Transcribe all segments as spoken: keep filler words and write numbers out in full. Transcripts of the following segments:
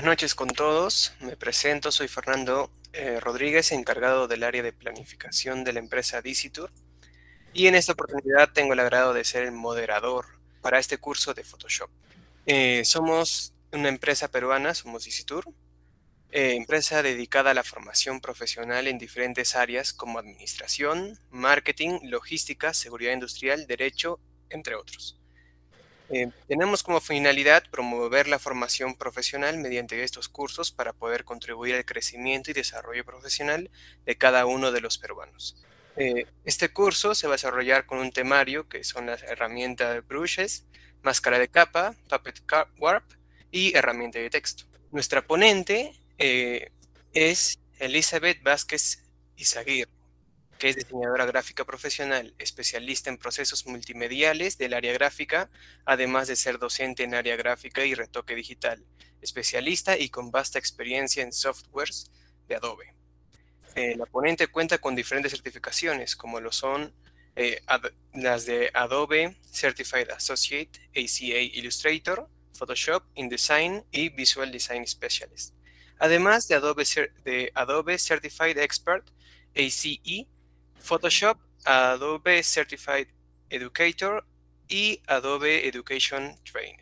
noches con todos. Me presento, soy Fernando eh, Rodríguez, encargado del área de planificación de la empresa Dicitur. Y en esta oportunidad tengo el agrado de ser el moderador para este curso de Photoshop. Eh, somos una empresa peruana, somos Dicitur, eh, empresa dedicada a la formación profesional en diferentes áreas como administración, marketing, logística, seguridad industrial, derecho, entre otros. Eh, tenemos como finalidad promover la formación profesional mediante estos cursos para poder contribuir al crecimiento y desarrollo profesional de cada uno de los peruanos. Eh, este curso se va a desarrollar con un temario que son las herramientas Brushes, máscara de capa, Puppet Warp y herramienta de texto. Nuestra ponente eh, es Elizabeth Vázquez Izaguirre, que es diseñadora gráfica profesional, especialista en procesos multimediales del área gráfica, además de ser docente en área gráfica y retoque digital, especialista y con vasta experiencia en softwares de Adobe. Eh, la ponente cuenta con diferentes certificaciones, como lo son eh, las de Adobe Certified Associate, A C A Illustrator, Photoshop, InDesign y Visual Design Specialist. Además de Adobe, de Adobe Certified Expert, A C E, Photoshop, Adobe Certified Educator y Adobe Education Trainer.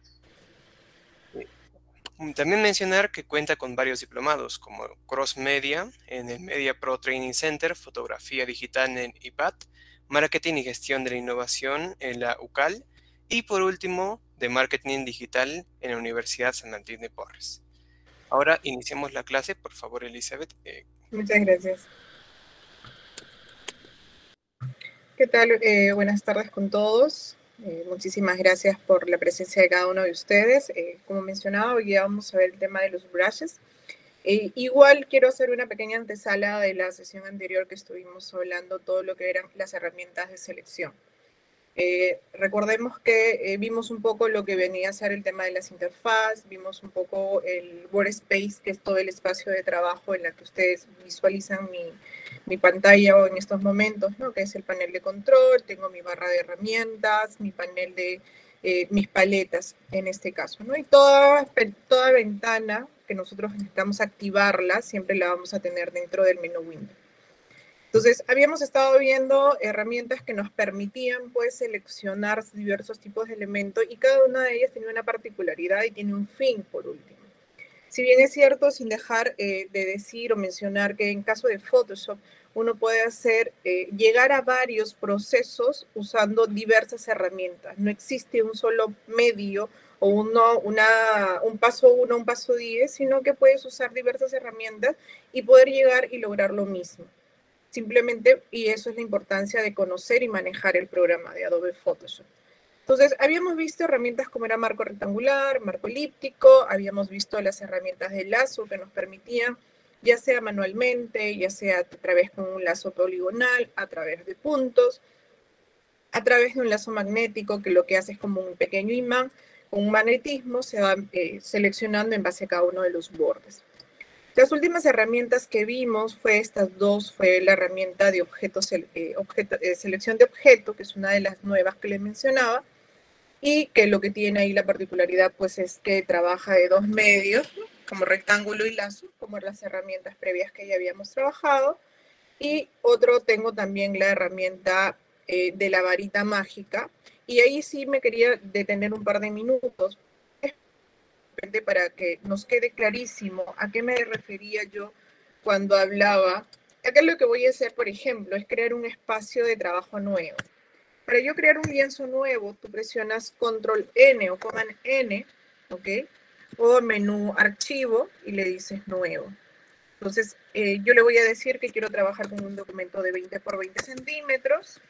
También mencionar que cuenta con varios diplomados como Cross Media en el Media Pro Training Center, Fotografía Digital en I P A T, Marketing y Gestión de la Innovación en la U C A L y por último de Marketing Digital en la Universidad San Martín de Porres. Ahora iniciemos la clase, por favor, Elizabeth. Eh, Muchas gracias. ¿Qué tal? Eh, buenas tardes con todos. Eh, muchísimas gracias por la presencia de cada uno de ustedes. Eh, como mencionaba, hoy vamos a ver el tema de los brushes. Eh, igual quiero hacer una pequeña antesala de la sesión anterior que estuvimos hablando, todo lo que eran las herramientas de selección. Eh, recordemos que eh, vimos un poco lo que venía a ser el tema de las interfaces, vimos un poco el workspace, que es todo el espacio de trabajo en el que ustedes visualizan mi, mi pantalla en estos momentos, ¿no? Que es el panel de control, tengo mi barra de herramientas, mi panel de eh, mis paletas en este caso, ¿no? Y toda, toda ventana que nosotros necesitamos activarla, siempre la vamos a tener dentro del menú window. Entonces, habíamos estado viendo herramientas que nos permitían, pues, seleccionar diversos tipos de elementos y cada una de ellas tenía una particularidad y tiene un fin, por último. Si bien es cierto, sin dejar eh, de decir o mencionar que en caso de Photoshop, uno puede hacer, eh, llegar a varios procesos usando diversas herramientas. No existe un solo medio o uno, una, un paso uno, un paso diez, sino que puedes usar diversas herramientas y poder llegar y lograr lo mismo. Simplemente, y eso es la importancia de conocer y manejar el programa de Adobe Photoshop. Entonces, habíamos visto herramientas como era marco rectangular, marco elíptico, habíamos visto las herramientas de lazo que nos permitían, ya sea manualmente, ya sea a través de un lazo poligonal, a través de puntos, a través de un lazo magnético que lo que hace es como un pequeño imán, con un magnetismo se va eh, seleccionando en base a cada uno de los bordes. Las últimas herramientas que vimos fue estas dos, fue la herramienta de objetos, eh, objeto, eh, selección de objeto, que es una de las nuevas que les mencionaba, y que lo que tiene ahí la particularidad pues es que trabaja de dos medios, ¿no? Como rectángulo y lazo, como las herramientas previas que ya habíamos trabajado. Y otro tengo también la herramienta eh, de la varita mágica, y ahí sí me quería detener un par de minutos para que nos quede clarísimo a qué me refería yo cuando hablaba. Acá lo que voy a hacer, por ejemplo, es crear un espacio de trabajo nuevo. Para yo crear un lienzo nuevo, tú presionas control N o command N, ¿ok? O menú archivo y le dices nuevo. Entonces, eh, yo le voy a decir que quiero trabajar con un documento de veinte por veinte centímetros.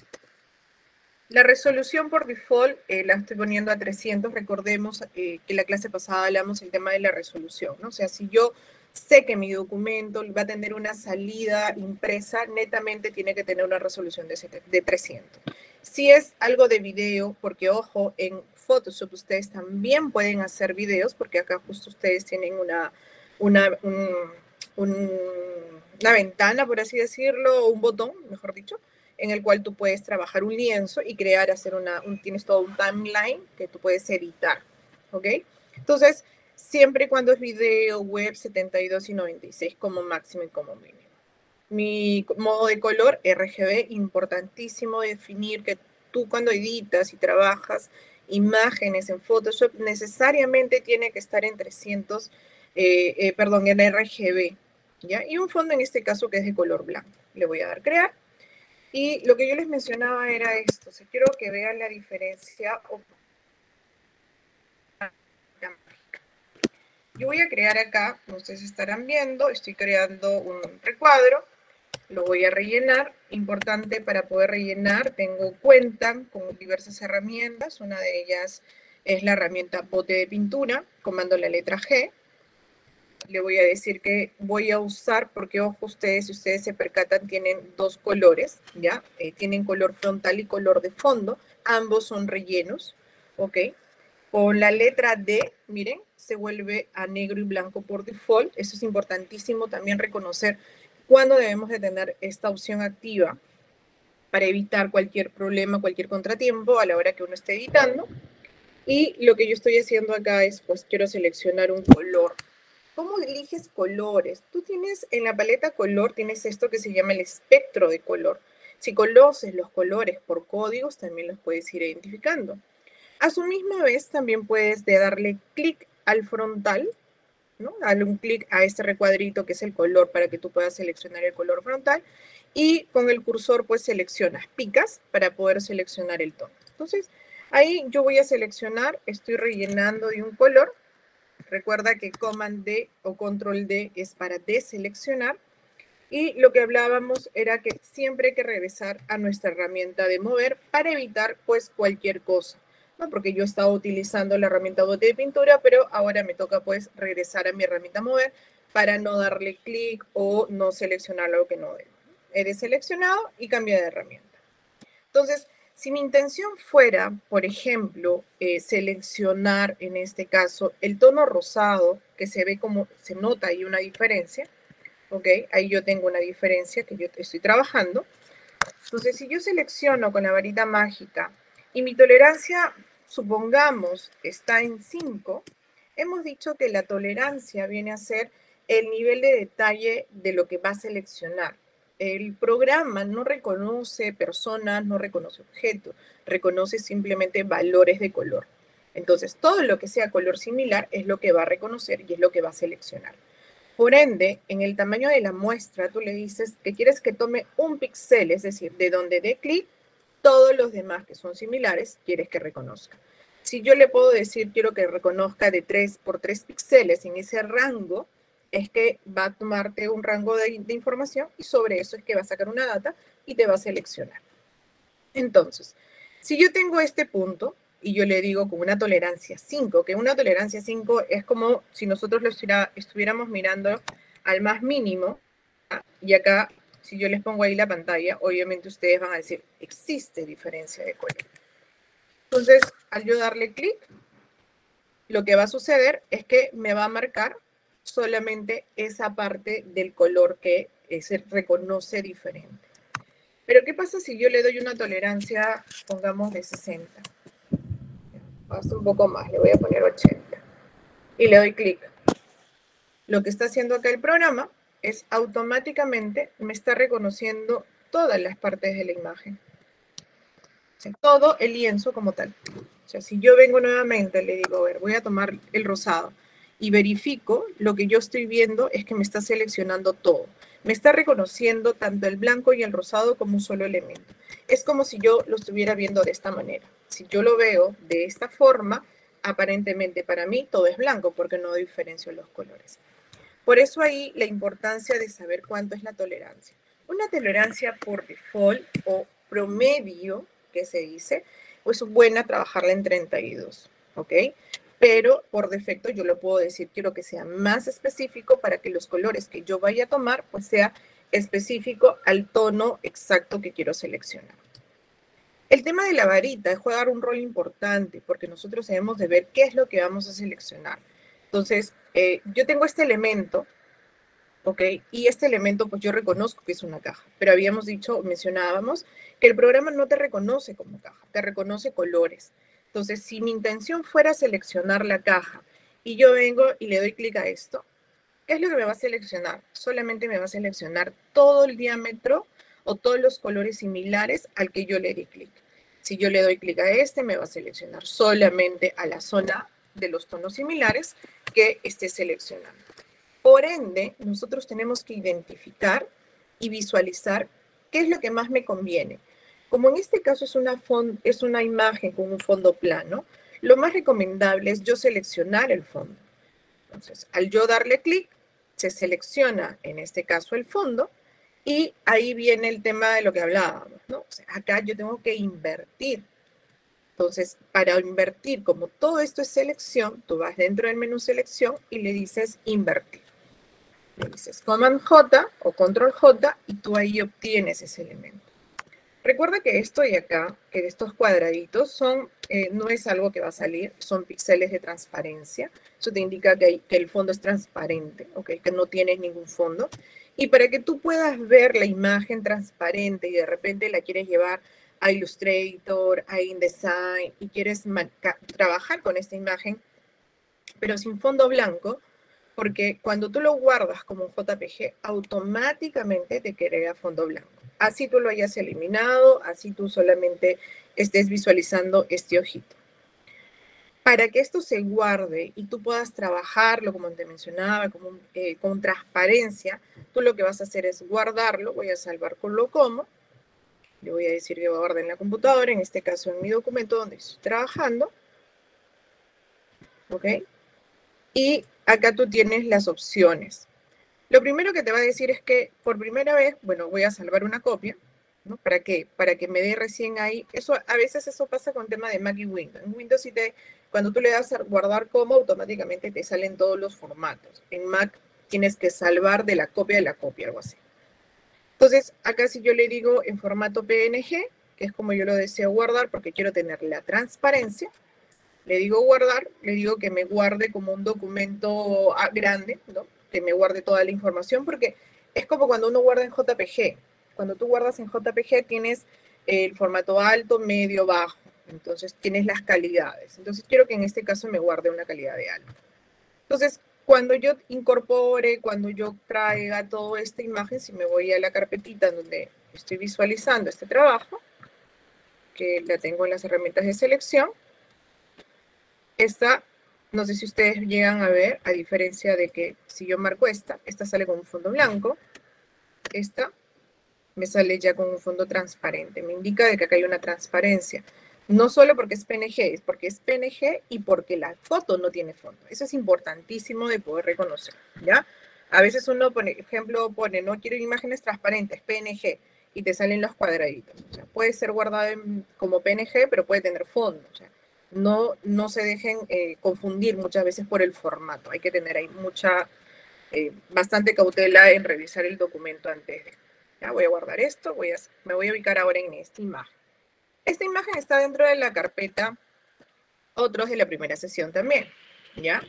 La resolución por default eh, la estoy poniendo a trescientos. Recordemos eh, que la clase pasada hablamos del tema de la resolución, ¿no? O sea, si yo sé que mi documento va a tener una salida impresa, netamente tiene que tener una resolución de, de trescientos. Si es algo de video, porque ojo, en Photoshop ustedes también pueden hacer videos, porque acá justo ustedes tienen una, una, un, un, una ventana, por así decirlo, o un botón, mejor dicho, en el cual tú puedes trabajar un lienzo y crear, hacer una, un, tienes todo un timeline que tú puedes editar, ¿ok? Entonces, siempre y cuando es video, web, setenta y dos y noventa y seis como máximo y como mínimo. Mi modo de color, R G B, importantísimo definir que tú cuando editas y trabajas imágenes en Photoshop, necesariamente tiene que estar en trescientos, eh, eh, perdón, en R G B, ¿ya? Y un fondo en este caso que es de color blanco. Le voy a dar crear. Y lo que yo les mencionaba era esto. O sea, quiero que vean la diferencia. Yo voy a crear acá, como ustedes estarán viendo, estoy creando un recuadro. Lo voy a rellenar. Importante para poder rellenar, tengo cuenta con diversas herramientas. Una de ellas es la herramienta bote de pintura, comando la letra G. Le voy a decir que voy a usar, porque ojo, ustedes, si ustedes se percatan, tienen dos colores, ¿ya? Eh, tienen color frontal y color de fondo. Ambos son rellenos, ¿ok? Con la letra D, miren, se vuelve a negro y blanco por default. Eso es importantísimo también reconocer cuándo debemos de tener esta opción activa para evitar cualquier problema, cualquier contratiempo a la hora que uno esté editando. Y lo que yo estoy haciendo acá es, pues, quiero seleccionar un color. ¿Cómo eliges colores? Tú tienes, en la paleta color, tienes esto que se llama el espectro de color. Si conoces los colores por códigos, también los puedes ir identificando. A su misma vez, también puedes de darle clic al frontal, ¿no? Darle un clic a este recuadrito que es el color para que tú puedas seleccionar el color frontal. Y con el cursor, pues, seleccionas, picas para poder seleccionar el tono. Entonces, ahí yo voy a seleccionar, estoy rellenando de un color. Recuerda que Command D o Control D es para deseleccionar. Y lo que hablábamos era que siempre hay que regresar a nuestra herramienta de mover para evitar, pues, cualquier cosa, ¿no? Porque yo estaba utilizando la herramienta bote de pintura, pero ahora me toca, pues, regresar a mi herramienta mover para no darle clic o no seleccionar lo que no debo. He deseleccionado y cambio de herramienta. Entonces, si mi intención fuera, por ejemplo, eh, seleccionar en este caso el tono rosado, que se ve como, se nota ahí una diferencia, ¿ok? Ahí yo tengo una diferencia que yo estoy trabajando. Entonces, si yo selecciono con la varita mágica y mi tolerancia, supongamos, está en cinco, hemos dicho que la tolerancia viene a ser el nivel de detalle de lo que va a seleccionar. El programa no reconoce personas, no reconoce objetos, reconoce simplemente valores de color. Entonces, todo lo que sea color similar es lo que va a reconocer y es lo que va a seleccionar. Por ende, en el tamaño de la muestra, tú le dices que quieres que tome un píxel, es decir, de donde dé clic, todos los demás que son similares, quieres que reconozca. Si yo le puedo decir, quiero que reconozca de tres por tres píxeles en ese rango, es que va a tomarte un rango de, de información y sobre eso es que va a sacar una data y te va a seleccionar. Entonces, si yo tengo este punto y yo le digo con una tolerancia cinco, que una tolerancia cinco es como si nosotros lo estuviéramos mirando al más mínimo, y acá, si yo les pongo ahí la pantalla, obviamente ustedes van a decir, existe diferencia de color. Entonces, al yo darle clic, lo que va a suceder es que me va a marcar solamente esa parte del color que se reconoce diferente. Pero, ¿qué pasa si yo le doy una tolerancia, pongamos, de sesenta? Hasta un poco más, le voy a poner ochenta. Y le doy clic. Lo que está haciendo acá el programa es automáticamente me está reconociendo todas las partes de la imagen. O sea, todo el lienzo como tal. O sea, si yo vengo nuevamente, le digo, a ver, voy a tomar el rosado y verifico, lo que yo estoy viendo es que me está seleccionando todo. Me está reconociendo tanto el blanco y el rosado como un solo elemento. Es como si yo lo estuviera viendo de esta manera. Si yo lo veo de esta forma, aparentemente para mí todo es blanco porque no diferencio los colores. Por eso ahí la importancia de saber cuánto es la tolerancia. Una tolerancia por default o promedio, que se dice, pues es buena trabajarla en treinta y dos, ¿ok? Pero por defecto yo lo puedo decir, quiero que sea más específico para que los colores que yo vaya a tomar, pues sea específico al tono exacto que quiero seleccionar. El tema de la varita juega un rol importante porque nosotros debemos de ver qué es lo que vamos a seleccionar. Entonces, eh, yo tengo este elemento, ¿ok? Y este elemento, pues yo reconozco que es una caja, pero habíamos dicho, mencionábamos, que el programa no te reconoce como caja, te reconoce colores. Entonces, si mi intención fuera seleccionar la caja y yo vengo y le doy clic a esto, ¿qué es lo que me va a seleccionar? Solamente me va a seleccionar todo el diámetro o todos los colores similares al que yo le di clic. Si yo le doy clic a este, me va a seleccionar solamente a la zona de los tonos similares que esté seleccionando. Por ende, nosotros tenemos que identificar y visualizar qué es lo que más me conviene. Como en este caso es una, es una imagen con un fondo plano, lo más recomendable es yo seleccionar el fondo. Entonces, al yo darle clic, se selecciona en este caso el fondo y ahí viene el tema de lo que hablábamos, ¿no? O sea, acá yo tengo que invertir. Entonces, para invertir, como todo esto es selección, tú vas dentro del menú selección y le dices invertir. Le dices Command J o Control J y tú ahí obtienes ese elemento. Recuerda que esto de acá, que estos cuadraditos, son, eh, no es algo que va a salir, son píxeles de transparencia. Eso te indica que, hay, que el fondo es transparente, ¿okay? Que no tienes ningún fondo. Y para que tú puedas ver la imagen transparente y de repente la quieres llevar a Illustrator, a InDesign, y quieres trabajar con esta imagen, pero sin fondo blanco, porque cuando tú lo guardas como un J P G, automáticamente te crea fondo blanco. Así tú lo hayas eliminado, así tú solamente estés visualizando este ojito. Para que esto se guarde y tú puedas trabajarlo, como te mencionaba, como, eh, con transparencia, tú lo que vas a hacer es guardarlo. Voy a salvar con lo como. Le voy a decir que va a guardar en la computadora, en este caso en mi documento donde estoy trabajando. ¿Ok? Y acá tú tienes las opciones. Lo primero que te va a decir es que por primera vez, bueno, voy a salvar una copia, ¿no? ¿Para qué? Para que me dé recién ahí. Eso, a veces eso pasa con tema de Mac y Windows. En Windows, sí te, cuando tú le das a guardar como, automáticamente te salen todos los formatos. En Mac tienes que salvar de la copia de la copia, algo así. Entonces, acá si yo le digo en formato P N G, que es como yo lo deseo guardar porque quiero tener la transparencia, le digo guardar, le digo que me guarde como un documento grande, ¿no? Que me guarde toda la información, porque es como cuando uno guarda en J P G. Cuando tú guardas en J P G tienes el formato alto, medio, bajo. Entonces tienes las calidades. Entonces quiero que en este caso me guarde una calidad de alto. Entonces, cuando yo incorpore, cuando yo traiga toda esta imagen, si me voy a la carpetita donde estoy visualizando este trabajo, que la tengo en las herramientas de selección, esta, no sé si ustedes llegan a ver, a diferencia de que si yo marco esta, esta sale con un fondo blanco, esta me sale ya con un fondo transparente. Me indica de que acá hay una transparencia. No solo porque es P N G, es porque es P N G y porque la foto no tiene fondo. Eso es importantísimo de poder reconocer, ¿ya? A veces uno, por ejemplo, pone, no quiero imágenes transparentes, P N G, y te salen los cuadraditos. O sea, puede ser guardado en, como P N G, pero puede tener fondo. O sea, no, no se dejen eh, confundir muchas veces por el formato. Hay que tener ahí mucha, eh, bastante cautela en revisar el documento antes de. Ya voy a guardar esto, voy a, me voy a ubicar ahora en esta imagen. Esta imagen está dentro de la carpeta otros de la primera sesión también, ¿ya?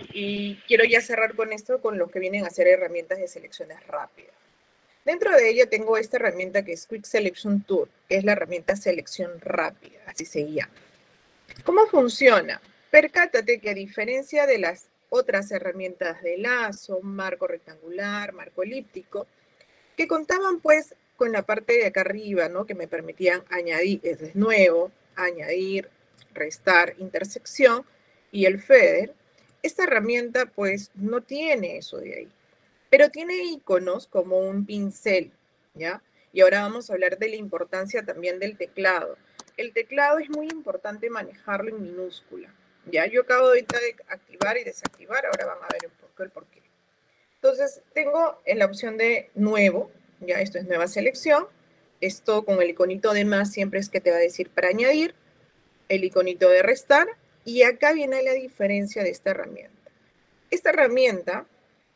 Y quiero ya cerrar con esto, con lo que vienen a ser herramientas de selecciones rápidas. Dentro de ella tengo esta herramienta que es Quick Selection Tool, que es la herramienta selección rápida, así se llama. ¿Cómo funciona? Percátate que a diferencia de las otras herramientas de lazo, marco rectangular, marco elíptico, que contaban pues con la parte de acá arriba, ¿no? Que me permitían añadir, de nuevo, añadir, restar, intersección y el feather. Esta herramienta pues no tiene eso de ahí, pero tiene iconos como un pincel, ¿ya? Y ahora vamos a hablar de la importancia también del teclado. El teclado es muy importante manejarlo en minúscula, ¿ya? Yo acabo de activar y desactivar, ahora van a ver un poco el porqué. Entonces, tengo en la opción de nuevo, ya esto es nueva selección. Esto con el iconito de más siempre es que te va a decir para añadir, el iconito de restar, y acá viene la diferencia de esta herramienta. Esta herramienta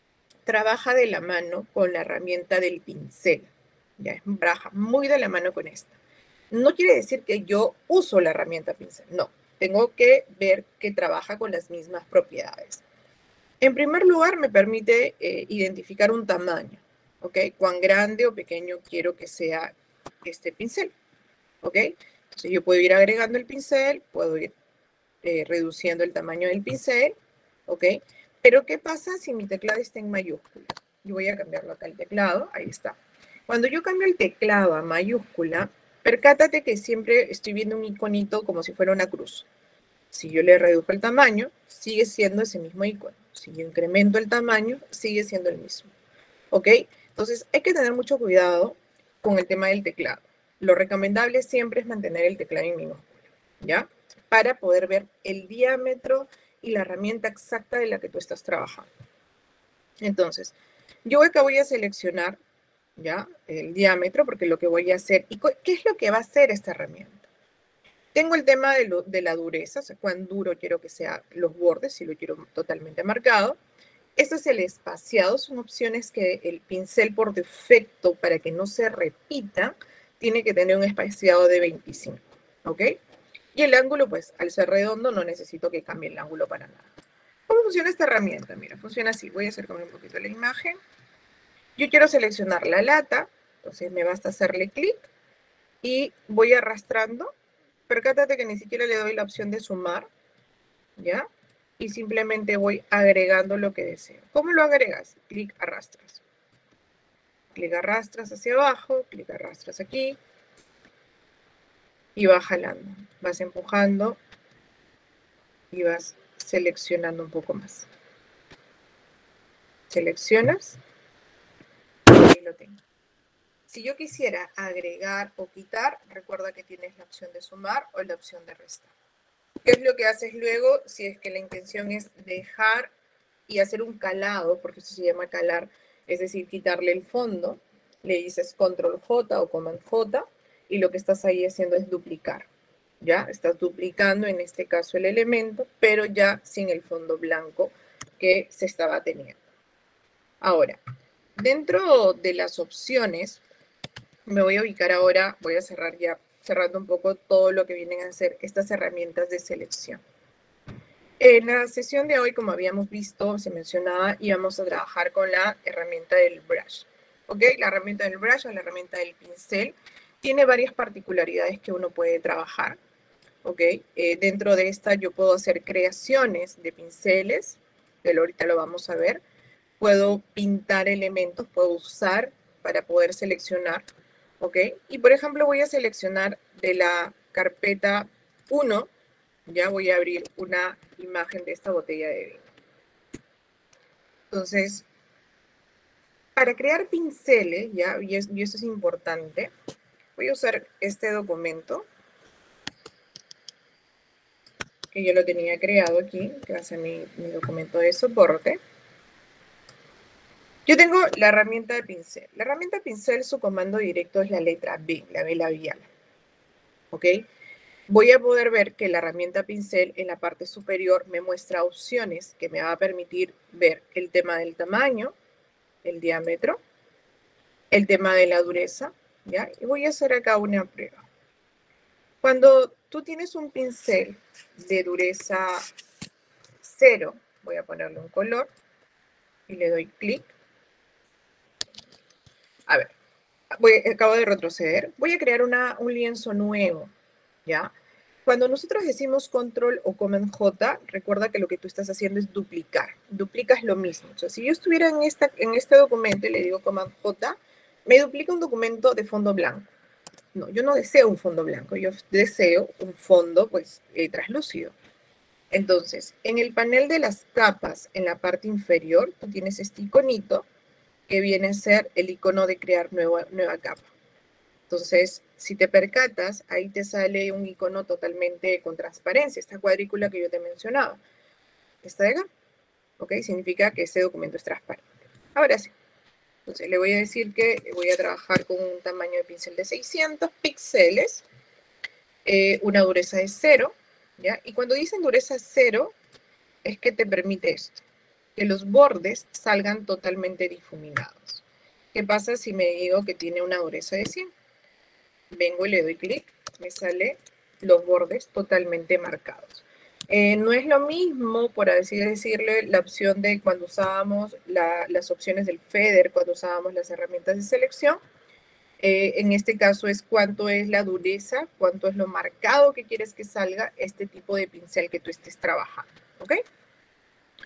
trabaja de la mano con la herramienta del pincel, ya es trabaja muy de la mano con esta. No quiere decir que yo uso la herramienta pincel, no. Tengo que ver que trabaja con las mismas propiedades. En primer lugar, me permite eh, identificar un tamaño, ¿ok? Cuán grande o pequeño quiero que sea este pincel, ¿ok? Entonces yo puedo ir agregando el pincel, puedo ir eh, reduciendo el tamaño del pincel, ¿ok? Pero ¿qué pasa si mi teclado está en mayúscula? Yo voy a cambiarlo acá el teclado, ahí está. Cuando yo cambio el teclado a mayúscula, percátate que siempre estoy viendo un iconito como si fuera una cruz. Si yo le redujo el tamaño, sigue siendo ese mismo icono. Si yo incremento el tamaño, sigue siendo el mismo. ¿Ok? Entonces, hay que tener mucho cuidado con el tema del teclado. Lo recomendable siempre es mantener el teclado en minúscula, ¿ya? Para poder ver el diámetro y la herramienta exacta de la que tú estás trabajando. Entonces, yo acá voy a seleccionar, ¿ya? El diámetro, porque lo que voy a hacer, ¿y qué es lo que va a hacer esta herramienta? Tengo el tema de, lo, de la dureza, o sea, cuán duro quiero que sean los bordes, si lo quiero totalmente marcado. Esto es el espaciado, son opciones que el pincel por defecto, para que no se repita, tiene que tener un espaciado de veinticinco, ¿ok? Y el ángulo, pues, al ser redondo, no necesito que cambie el ángulo para nada. ¿Cómo funciona esta herramienta? Mira, funciona así. Voy a acercarme un poquito la imagen. Yo quiero seleccionar la lata, entonces me basta hacerle clic y voy arrastrando. Percátate que ni siquiera le doy la opción de sumar, ¿ya? Y simplemente voy agregando lo que deseo. ¿Cómo lo agregas? Clic, arrastras. Clic, arrastras hacia abajo, clic, arrastras aquí. Y vas jalando. Vas empujando y vas seleccionando un poco más. Seleccionas. Y ahí lo tengo. Si yo quisiera agregar o quitar, recuerda que tienes la opción de sumar o la opción de restar. ¿Qué es lo que haces luego? Si es que la intención es dejar y hacer un calado, porque eso se llama calar, es decir, quitarle el fondo, le dices control J o command J, y lo que estás ahí haciendo es duplicar, ¿ya? Estás duplicando, en este caso, el elemento, pero ya sin el fondo blanco que se estaba teniendo. Ahora, dentro de las opciones, me voy a ubicar ahora, voy a cerrar ya, cerrando un poco todo lo que vienen a ser estas herramientas de selección. En la sesión de hoy, como habíamos visto, se mencionaba, íbamos a trabajar con la herramienta del brush. ¿Ok? La herramienta del brush o la herramienta del pincel tiene varias particularidades que uno puede trabajar. ¿Ok? Eh, dentro de esta yo puedo hacer creaciones de pinceles, que ahorita lo vamos a ver. Puedo pintar elementos, puedo usar para poder seleccionar. ¿Ok? Y por ejemplo voy a seleccionar de la carpeta uno, ya voy a abrir una imagen de esta botella de vino. Entonces, para crear pinceles, ya, y, es, y eso es importante, voy a usar este documento, que yo lo tenía creado aquí, que va a ser mi, mi documento de soporte. Yo tengo la herramienta de pincel. La herramienta de pincel, su comando directo es la letra B, la B labial. ¿Ok? Voy a poder ver que la herramienta pincel en la parte superior me muestra opciones que me va a permitir ver el tema del tamaño, el diámetro, el tema de la dureza, ¿ya? Y voy a hacer acá una prueba. Cuando tú tienes un pincel de dureza cero, voy a ponerle un color y le doy clic. A ver, voy, acabo de retroceder. Voy a crear una, un lienzo nuevo, ¿ya? Cuando nosotros decimos control o command J, recuerda que lo que tú estás haciendo es duplicar. Duplicas lo mismo. O sea, si yo estuviera en, esta, en este documento y le digo command J, me duplica un documento de fondo blanco. No, yo no deseo un fondo blanco, yo deseo un fondo, pues, eh, translúcido. Entonces, en el panel de las capas, en la parte inferior, tú tienes este iconito que viene a ser el icono de crear nueva, nueva capa. Entonces, si te percatas, ahí te sale un icono totalmente con transparencia, esta cuadrícula que yo te mencionaba. Esta de acá, ¿ok? Significa que ese documento es transparente. Ahora sí. Entonces, le voy a decir que voy a trabajar con un tamaño de pincel de seiscientos píxeles, eh, una dureza de cero, ¿ya? Y cuando dicen dureza cero, es que te permite esto, que los bordes salgan totalmente difuminados. ¿Qué pasa si me digo que tiene una dureza de cien? Vengo y le doy clic, me sale los bordes totalmente marcados. Eh, no es lo mismo, por así decirle, la opción de cuando usábamos la, las opciones del Feather, cuando usábamos las herramientas de selección. Eh, en este caso es cuánto es la dureza, cuánto es lo marcado que quieres que salga este tipo de pincel que tú estés trabajando, ¿ok?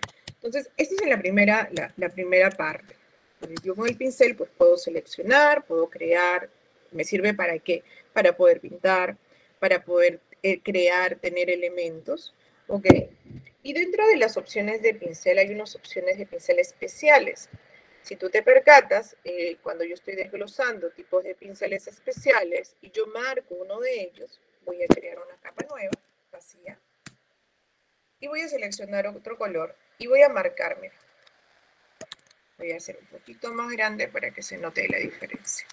Entonces, esta es la primera, la, la primera parte. Yo con el pincel pues puedo seleccionar, puedo crear. ¿Me sirve para qué? Para poder pintar, para poder eh, crear, tener elementos. ¿Ok? Y dentro de las opciones de pincel hay unas opciones de pincel especiales. Si tú te percatas, eh, cuando yo estoy desglosando tipos de pinceles especiales y yo marco uno de ellos, voy a crear una capa nueva, vacía, y voy a seleccionar otro color y voy a marcarme. Voy a hacer un poquito más grande para que se note la diferencia.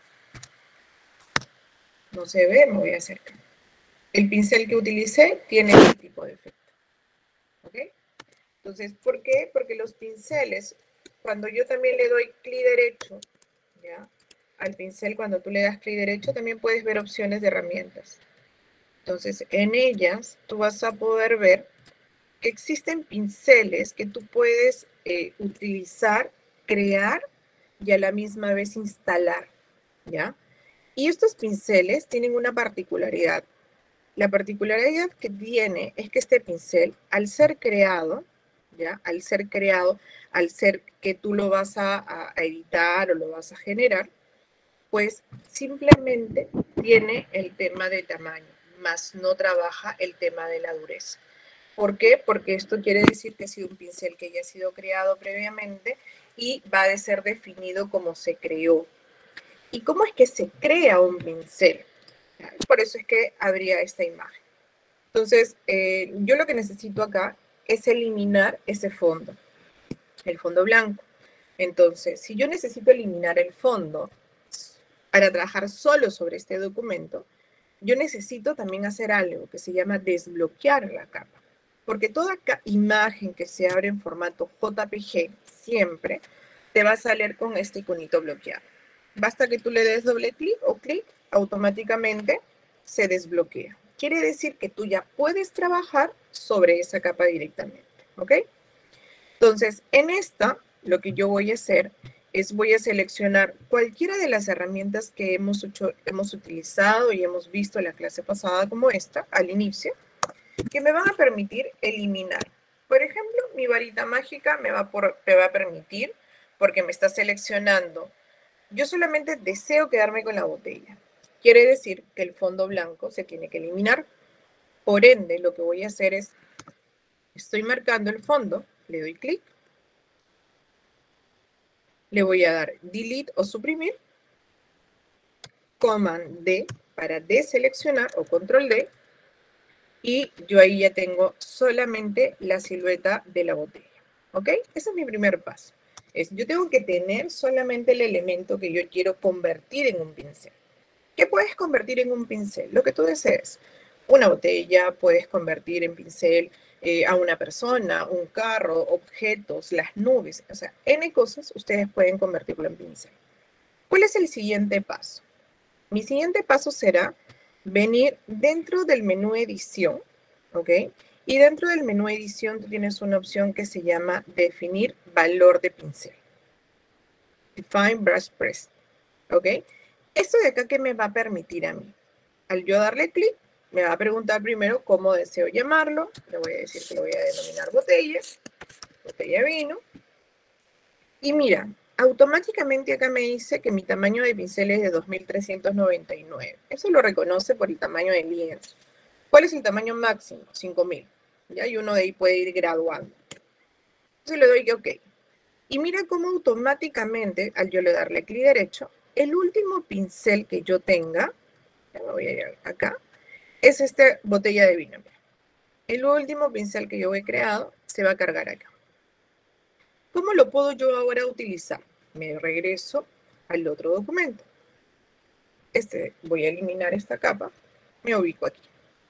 No se ve, me voy a acercar. El pincel que utilicé tiene este tipo de efecto. ¿Ok? Entonces, ¿por qué? Porque los pinceles, cuando yo también le doy clic derecho, ¿ya? Al pincel, cuando tú le das clic derecho, también puedes ver opciones de herramientas. Entonces, en ellas, tú vas a poder ver que existen pinceles que tú puedes eh, utilizar, crear y a la misma vez instalar, ¿ya? Y estos pinceles tienen una particularidad. La particularidad que tiene es que este pincel, al ser creado, ¿ya? Al ser creado, al ser que tú lo vas a, a editar o lo vas a generar, pues simplemente tiene el tema de tamaño, más no trabaja el tema de la dureza. ¿Por qué? Porque esto quiere decir que ha sido un pincel que ya ha sido creado previamente y va a ser definido como se creó. ¿Y cómo es que se crea un pincel? Por eso es que habría esta imagen. Entonces, eh, yo lo que necesito acá es eliminar ese fondo, el fondo blanco. Entonces, si yo necesito eliminar el fondo para trabajar solo sobre este documento, yo necesito también hacer algo que se llama desbloquear la capa. Porque toda imagen que se abre en formato J P G siempre te va a salir con este iconito bloqueado. Basta que tú le des doble clic o clic, automáticamente se desbloquea. Quiere decir que tú ya puedes trabajar sobre esa capa directamente, ¿ok? Entonces, en esta, lo que yo voy a hacer es voy a seleccionar cualquiera de las herramientas que hemos, hecho, hemos utilizado y hemos visto en la clase pasada como esta, al inicio, que me van a permitir eliminar. Por ejemplo, mi varita mágica me va, por, me va a permitir, porque me está seleccionando, yo solamente deseo quedarme con la botella. Quiere decir que el fondo blanco se tiene que eliminar. Por ende, lo que voy a hacer es, estoy marcando el fondo, le doy clic, le voy a dar delete o suprimir, command D para deseleccionar o control D, y yo ahí ya tengo solamente la silueta de la botella, ¿ok? Ese es mi primer paso. Es, yo tengo que tener solamente el elemento que yo quiero convertir en un pincel. ¿Qué puedes convertir en un pincel? Lo que tú desees. Una botella, puedes convertir en pincel eh, a una persona, un carro, objetos, las nubes. O sea, N cosas ustedes pueden convertirlo en pincel. ¿Cuál es el siguiente paso? Mi siguiente paso será venir dentro del menú edición, ¿ok? Y dentro del menú edición tú tienes una opción que se llama definir valor de pincel. Define brush press, ¿ok? Esto de acá, ¿qué me va a permitir a mí? Al yo darle clic, me va a preguntar primero cómo deseo llamarlo. Le voy a decir que lo voy a denominar botella, botella de vino. Y mira, automáticamente acá me dice que mi tamaño de pincel es de dos mil trescientos noventa y nueve. Eso lo reconoce por el tamaño del lienzo. ¿Cuál es el tamaño máximo? cinco mil. ¿Ya? Y uno de ahí puede ir graduando. Entonces le doy que OK. Y mira cómo automáticamente, al yo le darle clic derecho, el último pincel que yo tenga, ya me voy a ir acá, es esta botella de vino. El último pincel que yo he creado se va a cargar acá. ¿Cómo lo puedo yo ahora utilizar? Me regreso al otro documento. Este, voy a eliminar esta capa. Me ubico aquí.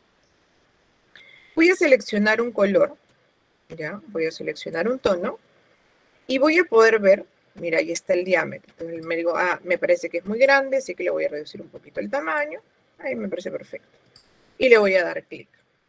Voy a seleccionar un color. ¿Ya? Voy a seleccionar un tono. Y voy a poder ver, mira, ahí está el diámetro. Entonces me digo, ah, me parece que es muy grande, así que le voy a reducir un poquito el tamaño. Ahí me parece perfecto. Y le voy a dar clic.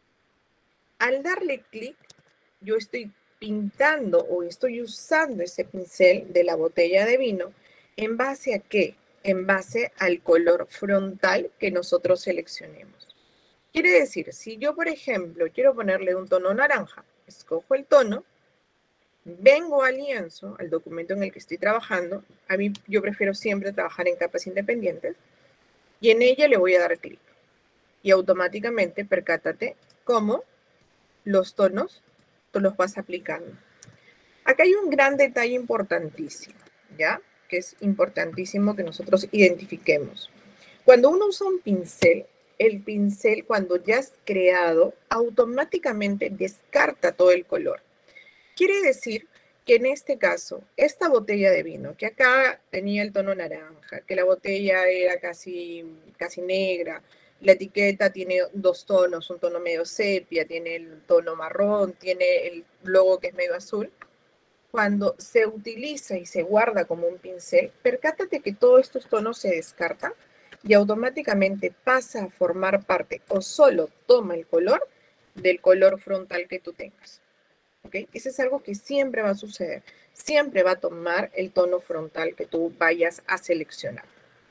Al darle clic, yo estoy pintando o estoy usando ese pincel de la botella de vino. ¿En base a qué? En base al color frontal que nosotros seleccionemos. Quiere decir, si yo, por ejemplo, quiero ponerle un tono naranja, escojo el tono vengo al lienzo, al documento en el que estoy trabajando. A mí, yo prefiero siempre trabajar en capas independientes, y en ella le voy a dar clic. Y automáticamente, percátate cómo los tonos tú los vas aplicando. Acá hay un gran detalle importantísimo, ¿ya? Que es importantísimo que nosotros identifiquemos. Cuando uno usa un pincel, el pincel, cuando ya es creado, automáticamente descarta todo el color. Quiere decir que en este caso, esta botella de vino, que acá tenía el tono naranja, que la botella era casi, casi negra, la etiqueta tiene dos tonos, un tono medio sepia, tiene el tono marrón, tiene el logo que es medio azul. Cuando se utiliza y se guarda como un pincel, percátate que todos estos tonos se descartan y automáticamente pasa a formar parte o solo toma el color del color frontal que tú tengas. ¿Okay? Eso es algo que siempre va a suceder. Siempre va a tomar el tono frontal que tú vayas a seleccionar.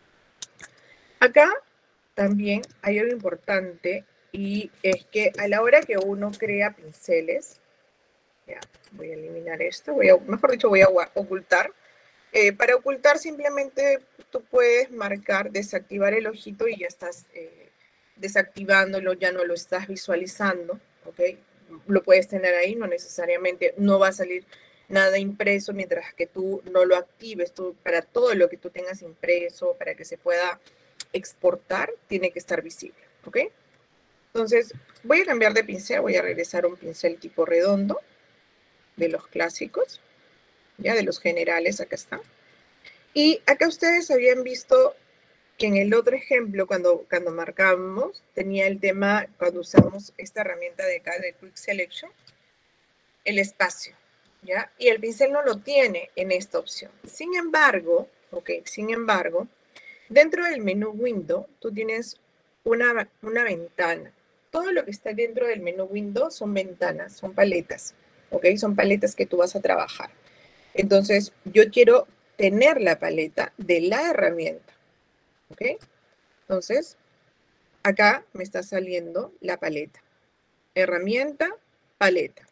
Acá también hay algo importante, y es que a la hora que uno crea pinceles, ya, voy a eliminar esto, voy a, mejor dicho, voy a ocultar. Eh, para ocultar simplemente tú puedes marcar, desactivar el ojito y ya estás eh, desactivándolo, ya no lo estás visualizando, ¿ok? Lo puedes tener ahí, no necesariamente, no va a salir nada impreso mientras que tú no lo actives. Tú, para todo lo que tú tengas impreso, para que se pueda exportar, tiene que estar visible, ¿ok? Entonces, voy a cambiar de pincel, voy a regresar a un pincel tipo redondo, de los clásicos, ya de los generales, acá está. Y acá ustedes habían visto que en el otro ejemplo, cuando, cuando marcamos, tenía el tema, cuando usamos esta herramienta de acá, de Quick Selection, el espacio, ¿ya? Y el pincel no lo tiene en esta opción. Sin embargo, ok, sin embargo, dentro del menú Window, tú tienes una, una ventana. Todo lo que está dentro del menú Window son ventanas, son paletas, ok, son paletas que tú vas a trabajar. Entonces, yo quiero tener la paleta de la herramienta, ¿ok? Entonces, acá me está saliendo la paleta. Herramienta, paleta.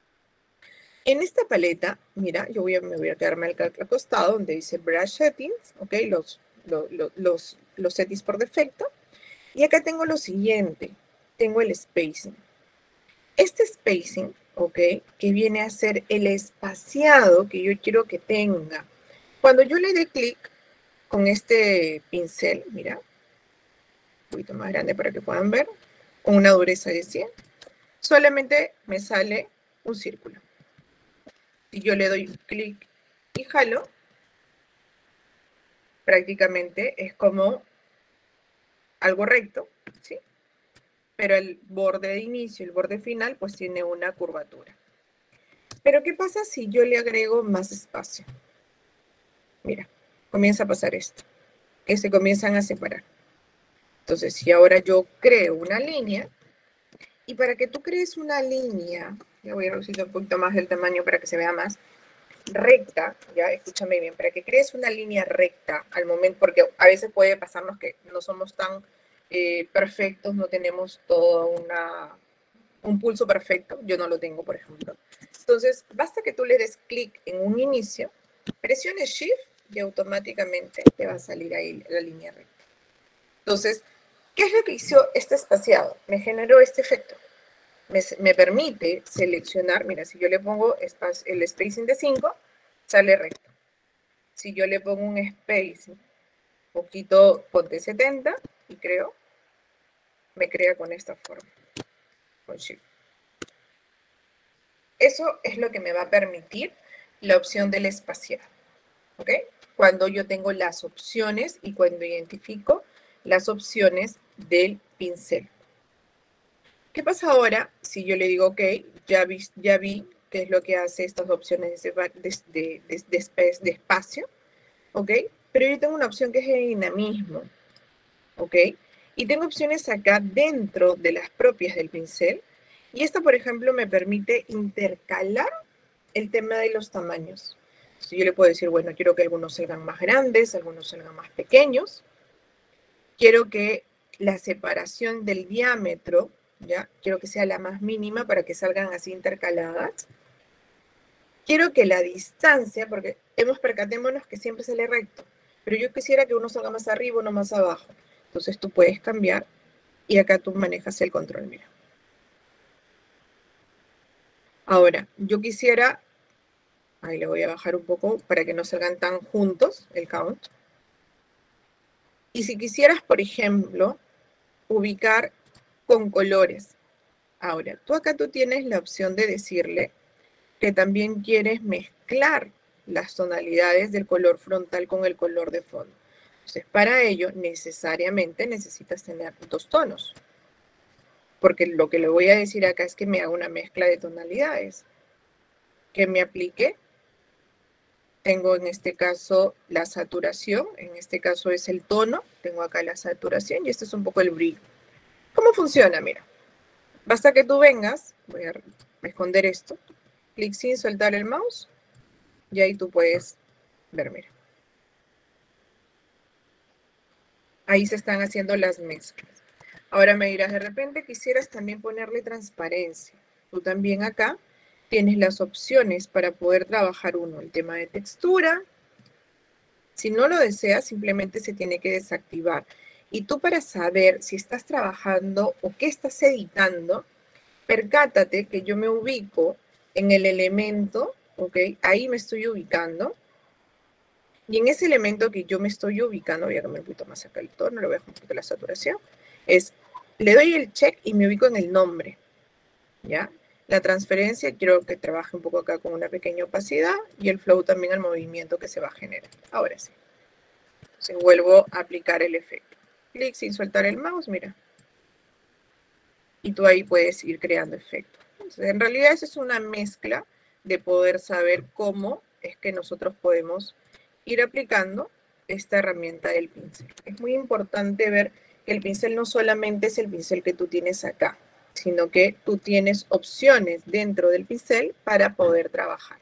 En esta paleta, mira, yo voy a, me voy a quedarme al, al costado donde dice Brush Settings, ¿ok? Los, los, los, los settings por defecto. Y acá tengo lo siguiente, tengo el spacing. Este spacing, ¿ok? Que viene a ser el espaciado que yo quiero que tenga. Cuando yo le dé clic con este pincel, mira, un poquito más grande para que puedan ver, con una dureza de cien, solamente me sale un círculo. Si yo le doy clic y jalo, prácticamente es como algo recto, ¿sí? Pero el borde de inicio y el borde final, pues tiene una curvatura. Pero ¿qué pasa si yo le agrego más espacio? Mira, comienza a pasar esto, que se comienzan a separar. Entonces, si ahora yo creo una línea, y para que tú crees una línea, ya voy a reducir un poquito más el tamaño para que se vea más, recta, ya, escúchame bien, para que crees una línea recta al momento, porque a veces puede pasarnos que no somos tan eh, perfectos, no tenemos todo una, un pulso perfecto, yo no lo tengo, por ejemplo. Entonces, basta que tú le des clic en un inicio, presiones Shift y automáticamente te va a salir ahí la línea recta. Entonces, ¿qué es lo que hizo este espaciado? Me generó este efecto. Me, me permite seleccionar, mira, si yo le pongo espacio, el spacing de cinco, sale recto. Si yo le pongo un spacing poquito, ponte setenta, y creo, me crea con esta forma, con Shift. Eso es lo que me va a permitir la opción del espaciado, ¿ok? Cuando yo tengo las opciones y cuando identifico las opciones del pincel. ¿Qué pasa ahora si yo le digo, ok, ya vi, ya vi qué es lo que hace estas opciones de, de, de, de, de, de espacio, ok? Pero yo tengo una opción que es el dinamismo, ok? Y tengo opciones acá dentro de las propias del pincel. Y esta, por ejemplo, me permite intercalar el tema de los tamaños. Entonces yo le puedo decir, bueno, quiero que algunos salgan más grandes, algunos salgan más pequeños. Quiero que la separación del diámetro, ¿ya? Quiero que sea la más mínima para que salgan así intercaladas. quiero que la distancia, porque hemos percatémonos que siempre sale recto, pero yo quisiera que uno salga más arriba, uno más abajo. Entonces tú puedes cambiar y acá tú manejas el control, mira. Ahora, yo quisiera, ahí le voy a bajar un poco para que no salgan tan juntos el count. Y si quisieras, por ejemplo, ubicar con colores. Ahora, tú acá tú tienes la opción de decirle que también quieres mezclar las tonalidades del color frontal con el color de fondo. Entonces, para ello, necesariamente necesitas tener dos tonos. Porque lo que le voy a decir acá es que me haga una mezcla de tonalidades. Que me aplique. Tengo en este caso la saturación, en este caso es el tono. Tengo acá la saturación y este es un poco el brillo. ¿Cómo funciona? Mira. Basta que tú vengas, voy a esconder esto, clic sin soltar el mouse, y ahí tú puedes ver, mira. Ahí se están haciendo las mezclas. Ahora me dirás, de repente quisieras también ponerle transparencia. Tú también acá tienes las opciones para poder trabajar uno, el tema de textura. Si no lo deseas, simplemente se tiene que desactivar. Y tú para saber si estás trabajando o qué estás editando, percátate que yo me ubico en el elemento, ¿ok? Ahí me estoy ubicando. Y en ese elemento que yo me estoy ubicando, voy a cambiar un poquito más acá el tono, le voy a bajar un poquito la saturación, es, le doy el check y me ubico en el nombre, ¿ya? La transferencia, quiero que trabaje un poco acá con una pequeña opacidad, y el flow también al movimiento que se va a generar. Ahora sí. Entonces vuelvo a aplicar el efecto. Clic sin soltar el mouse, mira. Y tú ahí puedes ir creando efectos. Entonces, en realidad esa es una mezcla de poder saber cómo es que nosotros podemos ir aplicando esta herramienta del pincel. Es muy importante ver que el pincel no solamente es el pincel que tú tienes acá, sino que tú tienes opciones dentro del pincel para poder trabajar.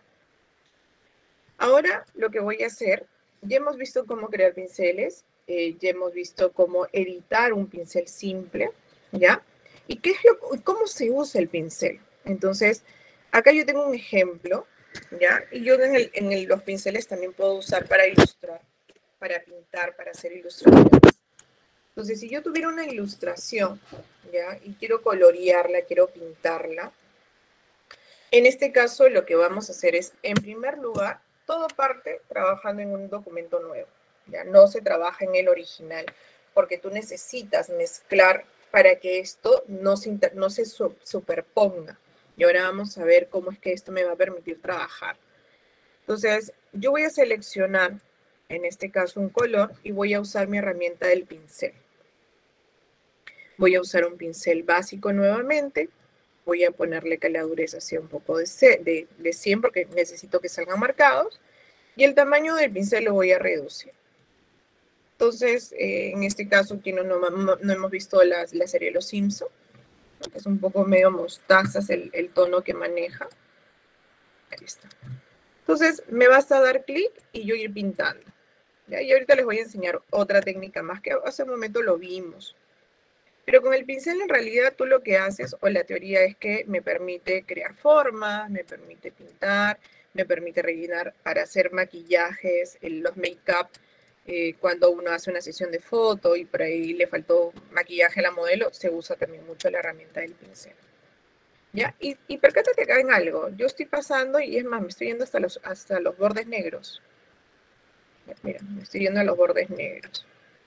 Ahora lo que voy a hacer, ya hemos visto cómo crear pinceles, eh, ya hemos visto cómo editar un pincel simple, ¿ya? ¿Y qué es lo, cómo se usa el pincel? Entonces, acá yo tengo un ejemplo, ¿ya? Y yo en, el, en el, los pinceles también puedo usar para ilustrar, para pintar, para hacer ilustraciones. Entonces, si yo tuviera una ilustración, ¿ya? Y quiero colorearla, quiero pintarla, en este caso lo que vamos a hacer es, en primer lugar, todo parte trabajando en un documento nuevo, ¿ya? No se trabaja en el original, porque tú necesitas mezclar para que esto no se, inter, no se su, superponga. Y ahora vamos a ver cómo es que esto me va a permitir trabajar. Entonces, yo voy a seleccionar, en este caso, un color, y voy a usar mi herramienta del pincel. Voy a usar un pincel básico nuevamente. Voy a ponerle que la dureza sea un poco de, de, de cien porque necesito que salgan marcados. Y el tamaño del pincel lo voy a reducir. Entonces, eh, en este caso, aquí no, no, no hemos visto la, la serie de Los Simpson. Es un poco medio mostazas el, el tono que maneja. Ahí está. Entonces, me basta dar clic y yo ir pintando. ¿Ya? Y ahorita les voy a enseñar otra técnica más que hace un momento lo vimos. Pero con el pincel en realidad tú lo que haces, o la teoría es que me permite crear formas, me permite pintar, me permite rellenar para hacer maquillajes, los make-up, eh, cuando uno hace una sesión de foto y por ahí le faltó maquillaje a la modelo, se usa también mucho la herramienta del pincel. ¿Ya? Y, y percátate acá en algo, yo estoy pasando y es más, me estoy yendo hasta los, hasta los bordes negros. Mira, me estoy yendo a los bordes negros.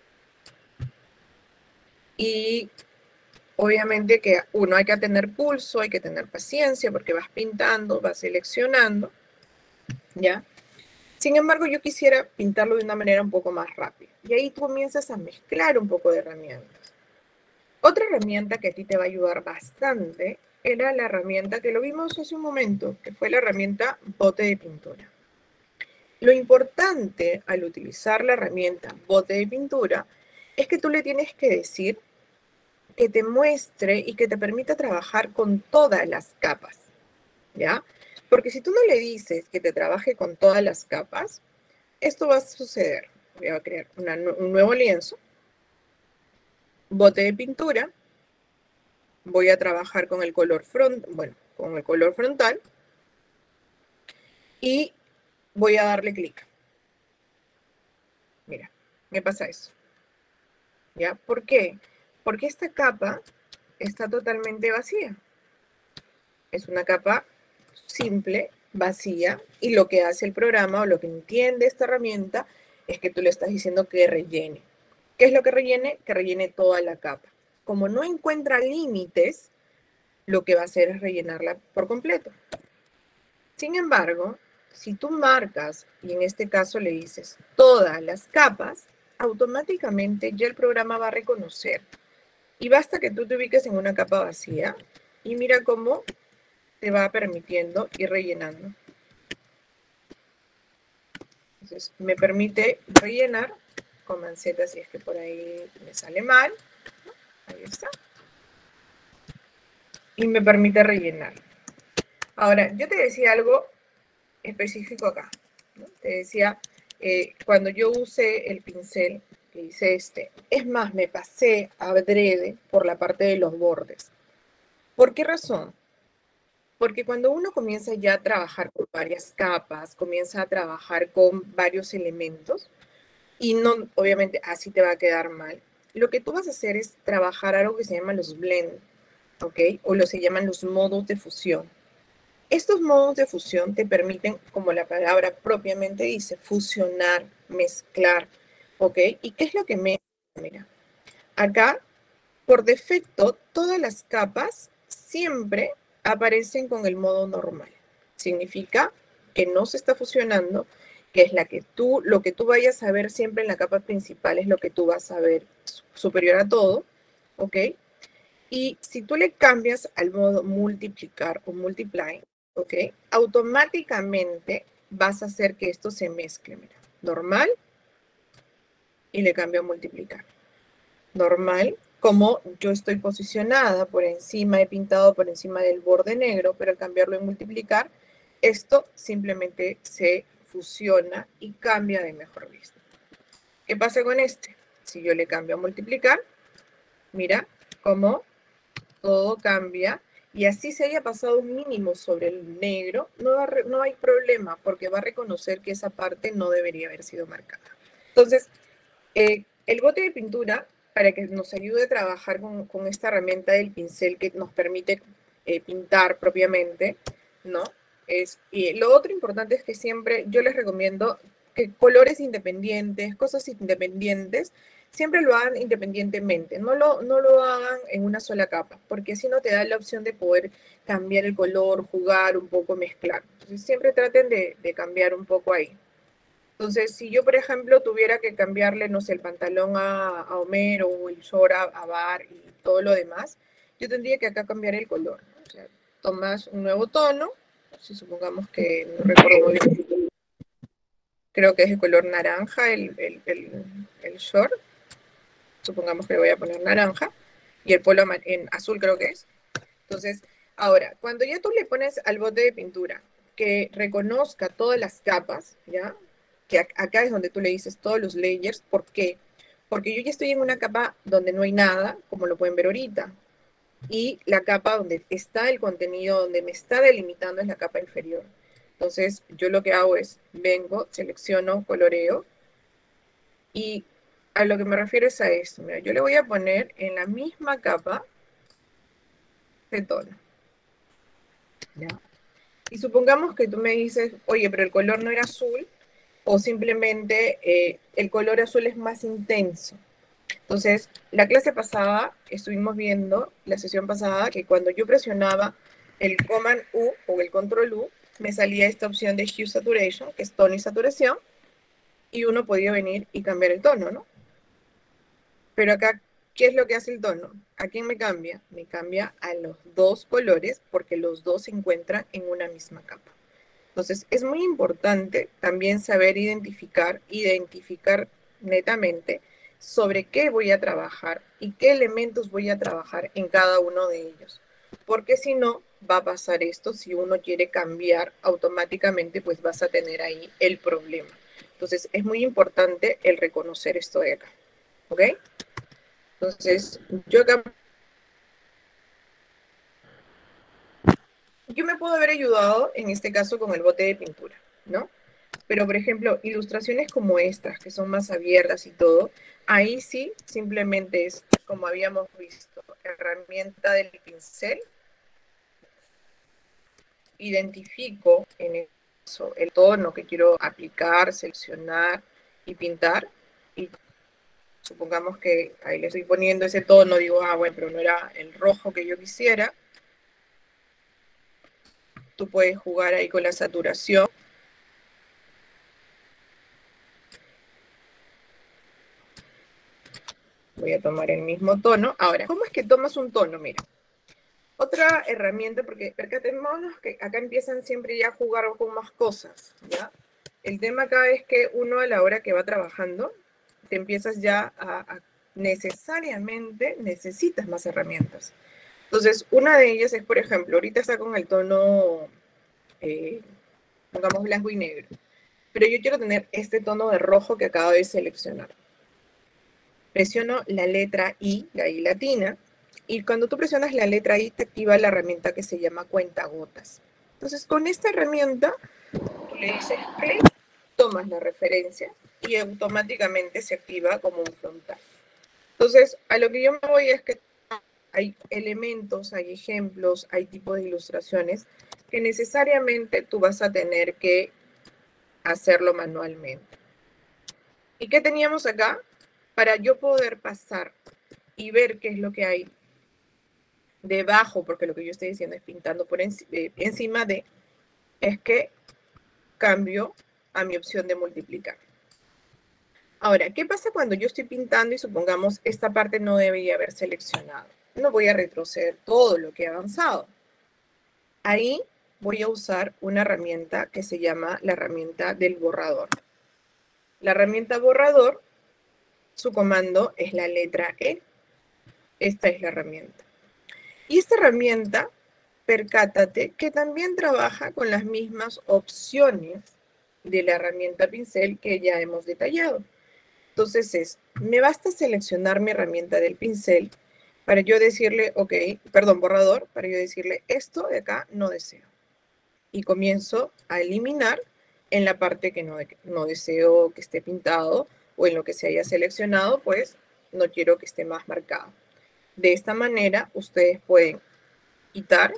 Y obviamente que uno hay que tener pulso, hay que tener paciencia porque vas pintando, vas seleccionando, ¿ya? Sin embargo, yo quisiera pintarlo de una manera un poco más rápida. Y ahí tú comienzas a mezclar un poco de herramientas. Otra herramienta que a ti te va a ayudar bastante era la herramienta que lo vimos hace un momento, que fue la herramienta bote de pintura. Lo importante al utilizar la herramienta bote de pintura es que tú le tienes que decir que te muestre y que te permita trabajar con todas las capas, ¿ya? Porque si tú no le dices que te trabaje con todas las capas, esto va a suceder. Voy a crear una, un nuevo lienzo, bote de pintura, voy a trabajar con el color front, bueno, con el color frontal, y voy a darle clic. Mira, me pasa eso. ¿Ya? ¿Por qué? Porque esta capa está totalmente vacía. Es una capa simple, vacía, y lo que hace el programa o lo que entiende esta herramienta es que tú le estás diciendo que rellene. ¿Qué es lo que rellene? Que rellene toda la capa. Como no encuentra límites, lo que va a hacer es rellenarla por completo. Sin embargo, si tú marcas, y en este caso le dices todas las capas, automáticamente ya el programa va a reconocer. Y basta que tú te ubiques en una capa vacía y mira cómo te va permitiendo ir rellenando. Entonces, me permite rellenar con manceta si es que por ahí me sale mal. Ahí está. Y me permite rellenar. Ahora, yo te decía algo específico acá, ¿no? Te decía, eh, cuando yo usé el pincel, que hice este, es más, me pasé adrede por la parte de los bordes. ¿Por qué razón? Porque cuando uno comienza ya a trabajar con varias capas, comienza a trabajar con varios elementos, y no, obviamente, así te va a quedar mal, lo que tú vas a hacer es trabajar algo que se llama los blend, ¿ok? O lo se llaman los modos de fusión. Estos modos de fusión te permiten, como la palabra propiamente dice, fusionar, mezclar, ¿ok? ¿Y qué es lo que me... Mira, acá, por defecto, todas las capas siempre aparecen con el modo normal. Significa que no se está fusionando, que es la que tú, lo que tú vayas a ver siempre en la capa principal es lo que tú vas a ver superior a todo, ¿ok? Y si tú le cambias al modo multiplicar o multiply, ¿ok? Automáticamente vas a hacer que esto se mezcle, mira, normal, y le cambio a multiplicar. Normal, como yo estoy posicionada por encima, he pintado por encima del borde negro, pero al cambiarlo en multiplicar, esto simplemente se fusiona y cambia de mejor vista. ¿Qué pasa con este? Si yo le cambio a multiplicar, mira cómo todo cambia, y así se haya pasado un mínimo sobre el negro, no, va, no hay problema, porque va a reconocer que esa parte no debería haber sido marcada. Entonces, eh, el bote de pintura, para que nos ayude a trabajar con, con esta herramienta del pincel que nos permite eh, pintar propiamente, ¿no? Es, y lo otro importante es que siempre yo les recomiendo que colores independientes, cosas independientes, siempre lo hagan independientemente, no lo, no lo hagan en una sola capa, porque así no te da la opción de poder cambiar el color, jugar un poco, mezclar. Entonces siempre traten de, de cambiar un poco ahí. Entonces, si yo, por ejemplo, tuviera que cambiarle, no sé, el pantalón a, a Homero o el short a, a Bar y todo lo demás, yo tendría que acá cambiar el color, ¿no? O sea, tomas un nuevo tono, si supongamos que, no recuerdo muy bien, creo que es el color naranja el, el, el, el short, supongamos que le voy a poner naranja, y el polo en azul creo que es. Entonces, ahora, cuando ya tú le pones al bote de pintura que reconozca todas las capas, ¿ya? Que acá es donde tú le dices todos los layers. ¿Por qué? Porque yo ya estoy en una capa donde no hay nada, como lo pueden ver ahorita. Y la capa donde está el contenido, donde me está delimitando, es la capa inferior. Entonces, yo lo que hago es, vengo, selecciono, coloreo, y a lo que me refiero es a esto. Mira, yo le voy a poner en la misma capa de tono. ¿Ya? Y supongamos que tú me dices, oye, pero el color no era azul, o simplemente eh, el color azul es más intenso. Entonces, la clase pasada, estuvimos viendo, la sesión pasada, que cuando yo presionaba el Command U o el Control U, me salía esta opción de Hue Saturation, que es tono y saturación, y uno podía venir y cambiar el tono, ¿no? Pero acá, ¿qué es lo que hace el tono? ¿A quién me cambia? Me cambia a los dos colores, porque los dos se encuentran en una misma capa. Entonces, es muy importante también saber identificar, identificar netamente sobre qué voy a trabajar y qué elementos voy a trabajar en cada uno de ellos. Porque si no, va a pasar esto, si uno quiere cambiar automáticamente, pues vas a tener ahí el problema. Entonces, es muy importante el reconocer esto de acá. ¿Ok? Entonces, yo acá... Yo me puedo haber ayudado, en este caso, con el bote de pintura. ¿no? Pero, por ejemplo, ilustraciones como estas, que son más abiertas y todo, ahí sí simplemente es, como habíamos visto, herramienta del pincel, identifico en eso el tono que quiero aplicar, seleccionar y pintar, y supongamos que ahí le estoy poniendo ese tono, digo, ah, bueno, pero no era el rojo que yo quisiera. Tú puedes jugar ahí con la saturación. Voy a tomar el mismo tono. Ahora, ¿cómo es que tomas un tono? Mira, otra herramienta, porque percatémonos que acá empiezan siempre ya a jugar con más cosas, ¿ya? El tema acá es que uno a la hora que va trabajando, te empiezas ya a, a necesariamente necesitas más herramientas. Entonces, una de ellas es, por ejemplo, ahorita está con el tono, eh, pongamos blanco y negro, pero yo quiero tener este tono de rojo que acabo de seleccionar. Presiono la letra I, la I latina, y cuando tú presionas la letra I te activa la herramienta que se llama cuentagotas. Entonces, con esta herramienta, tú le dices clic, tomas la referencia y automáticamente se activa como un frontal. Entonces, a lo que yo me voy es que hay elementos, hay ejemplos, hay tipos de ilustraciones que necesariamente tú vas a tener que hacerlo manualmente. ¿Y qué teníamos acá? Para yo poder pasar y ver qué es lo que hay debajo, porque lo que yo estoy diciendo es pintando por enci eh, encima de, es que cambio a mi opción de multiplicar. Ahora, ¿qué pasa cuando yo estoy pintando y supongamos esta parte no debería haber seleccionado? No voy a retroceder todo lo que he avanzado. Ahí voy a usar una herramienta que se llama la herramienta del borrador. La herramienta borrador, su comando es la letra E. Esta es la herramienta. Y esta herramienta, percátate que también trabaja con las mismas opciones de la herramienta pincel que ya hemos detallado. Entonces es, me basta seleccionar mi herramienta del pincel para yo decirle, ok, perdón, borrador, para yo decirle esto de acá no deseo. Y comienzo a eliminar en la parte que no, no deseo que esté pintado o en lo que se haya seleccionado, pues no quiero que esté más marcado. De esta manera ustedes pueden quitar,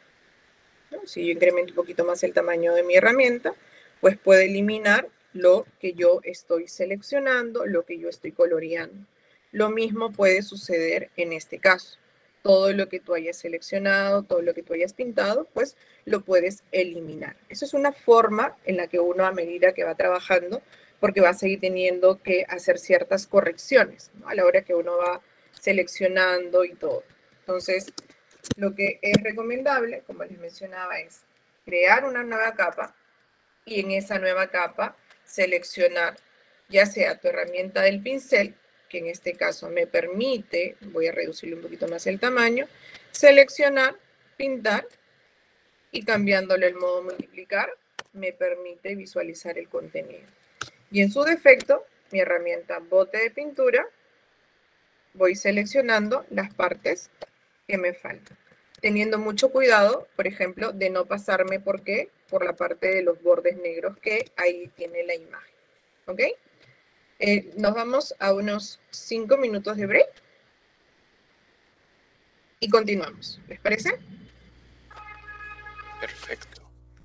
¿no? Si yo incremento un poquito más el tamaño de mi herramienta, pues puedo eliminar lo que yo estoy seleccionando, lo que yo estoy coloreando. Lo mismo puede suceder en este caso. Todo lo que tú hayas seleccionado, todo lo que tú hayas pintado, pues lo puedes eliminar. Eso es una forma en la que uno a medida que va trabajando, porque va a seguir teniendo que hacer ciertas correcciones, ¿no? A la hora que uno va seleccionando y todo. Entonces, lo que es recomendable, como les mencionaba, es crear una nueva capa y en esa nueva capa seleccionar ya sea tu herramienta del pincel, que en este caso me permite, voy a reducirle un poquito más el tamaño, seleccionar, pintar y cambiándole el modo multiplicar me permite visualizar el contenido. Y en su defecto, mi herramienta bote de pintura, voy seleccionando las partes que me faltan, teniendo mucho cuidado, por ejemplo, de no pasarme por qué, por la parte de los bordes negros que ahí tiene la imagen. ¿Ok? Eh, nos vamos a unos cinco minutos de break y continuamos. ¿Les parece? Perfecto.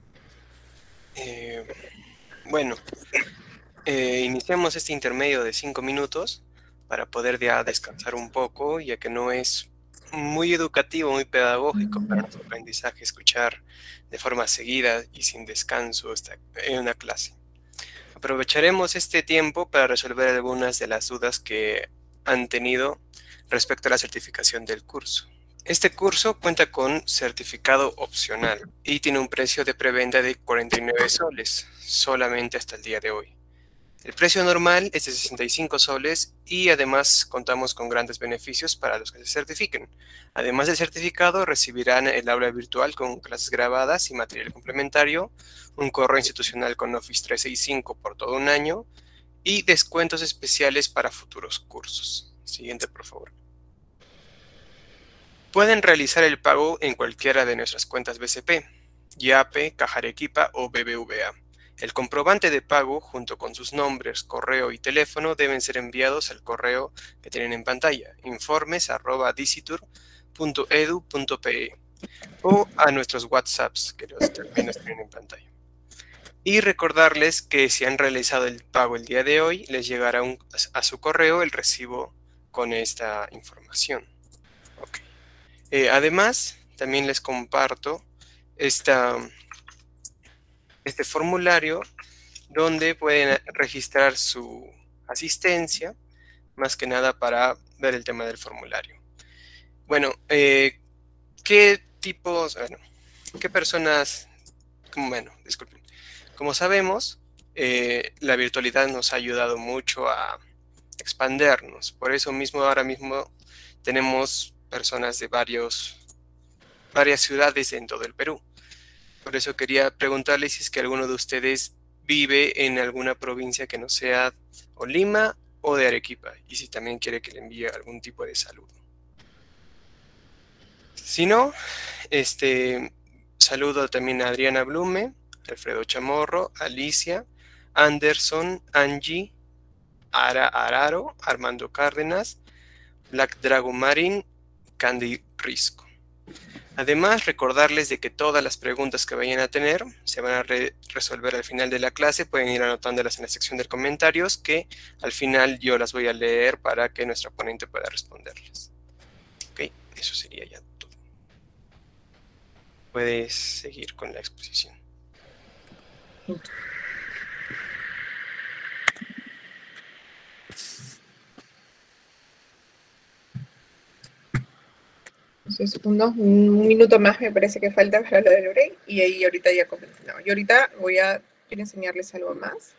Eh, bueno, eh, iniciamos este intermedio de cinco minutos para poder ya descansar un poco, ya que no es muy educativo, muy pedagógico para nuestro aprendizaje escuchar de forma seguida y sin descanso esta, en una clase. Aprovecharemos este tiempo para resolver algunas de las dudas que han tenido respecto a la certificación del curso. Este curso cuenta con certificado opcional y tiene un precio de preventa de cuarenta y nueve soles, solamente hasta el día de hoy. El precio normal es de sesenta y cinco soles y además contamos con grandes beneficios para los que se certifiquen. Además del certificado, recibirán el aula virtual con clases grabadas y material complementario, un correo institucional con Office trescientos sesenta y cinco por todo un año y descuentos especiales para futuros cursos. Siguiente, por favor. Pueden realizar el pago en cualquiera de nuestras cuentas B C P, Yape, Caja Arequipa o B B V A. El comprobante de pago, junto con sus nombres, correo y teléfono, deben ser enviados al correo que tienen en pantalla, informes arroba dicitur punto edu punto pe, o a nuestros WhatsApps, que los, también los tienen en pantalla. Y recordarles que si han realizado el pago el día de hoy, les llegará un, a su correo el recibo con esta información. Okay. Eh, además, también les comparto esta, este formulario donde pueden registrar su asistencia, más que nada para ver el tema del formulario. Bueno, eh, ¿qué tipos, bueno, qué personas, como, bueno, disculpen, como sabemos, eh, la virtualidad nos ha ayudado mucho a expandernos. Por eso mismo ahora mismo tenemos personas de varios, varias ciudades en todo el Perú. Por eso quería preguntarles si es que alguno de ustedes vive en alguna provincia que no sea o Lima o de Arequipa, y si también quiere que le envíe algún tipo de saludo. Si no, este, saludo también a Adriana Blume, Alfredo Chamorro, Alicia, Anderson, Angie, Ara Araro, Armando Cárdenas, Black Dragon Marin, Candy Risco. Además, recordarles de que todas las preguntas que vayan a tener se van a re resolver al final de la clase. Pueden ir anotándolas en la sección de comentarios, que al final yo las voy a leer para que nuestra ponente pueda responderlas. Ok, eso sería ya todo. Puedes seguir con la exposición. Segundos, un minuto más me parece que falta para lo del break, y ahí ahorita ya continuamos. Yo ahorita voy a, quiero enseñarles algo más.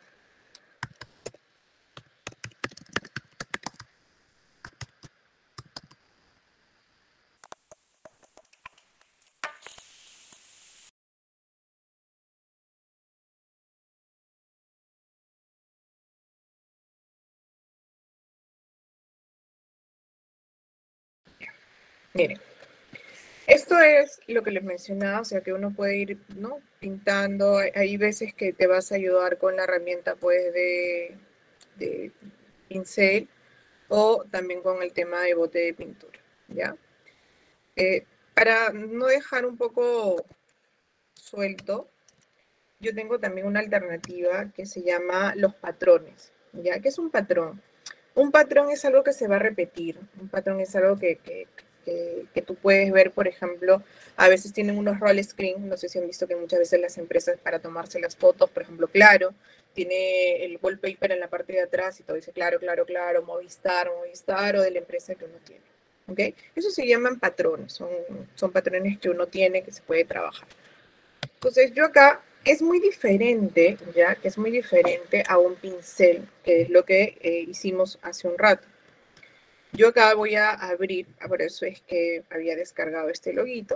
Miren, esto es lo que les mencionaba, o sea que uno puede ir, ¿no?, pintando. Hay veces que te vas a ayudar con la herramienta, pues, de, de pincel, o también con el tema de bote de pintura, ¿ya? Eh, para no dejar un poco suelto, yo tengo también una alternativa que se llama los patrones, ¿ya? ¿Qué es un patrón? Un patrón es algo que se va a repetir, un patrón es algo que, que, que, que tú puedes ver, por ejemplo, a veces tienen unos roll screen, no sé si han visto que muchas veces las empresas para tomarse las fotos, por ejemplo, Claro, tiene el wallpaper en la parte de atrás y todo dice Claro, Claro, Claro, Movistar, Movistar, o de la empresa que uno tiene, ¿ok? Eso se llaman patrones, son, son patrones que uno tiene, que se puede trabajar. Entonces yo acá, es muy diferente, ya, que es muy diferente a un pincel, que es lo que eh, hicimos hace un rato. Yo acá voy a abrir, por eso es que había descargado este loguito.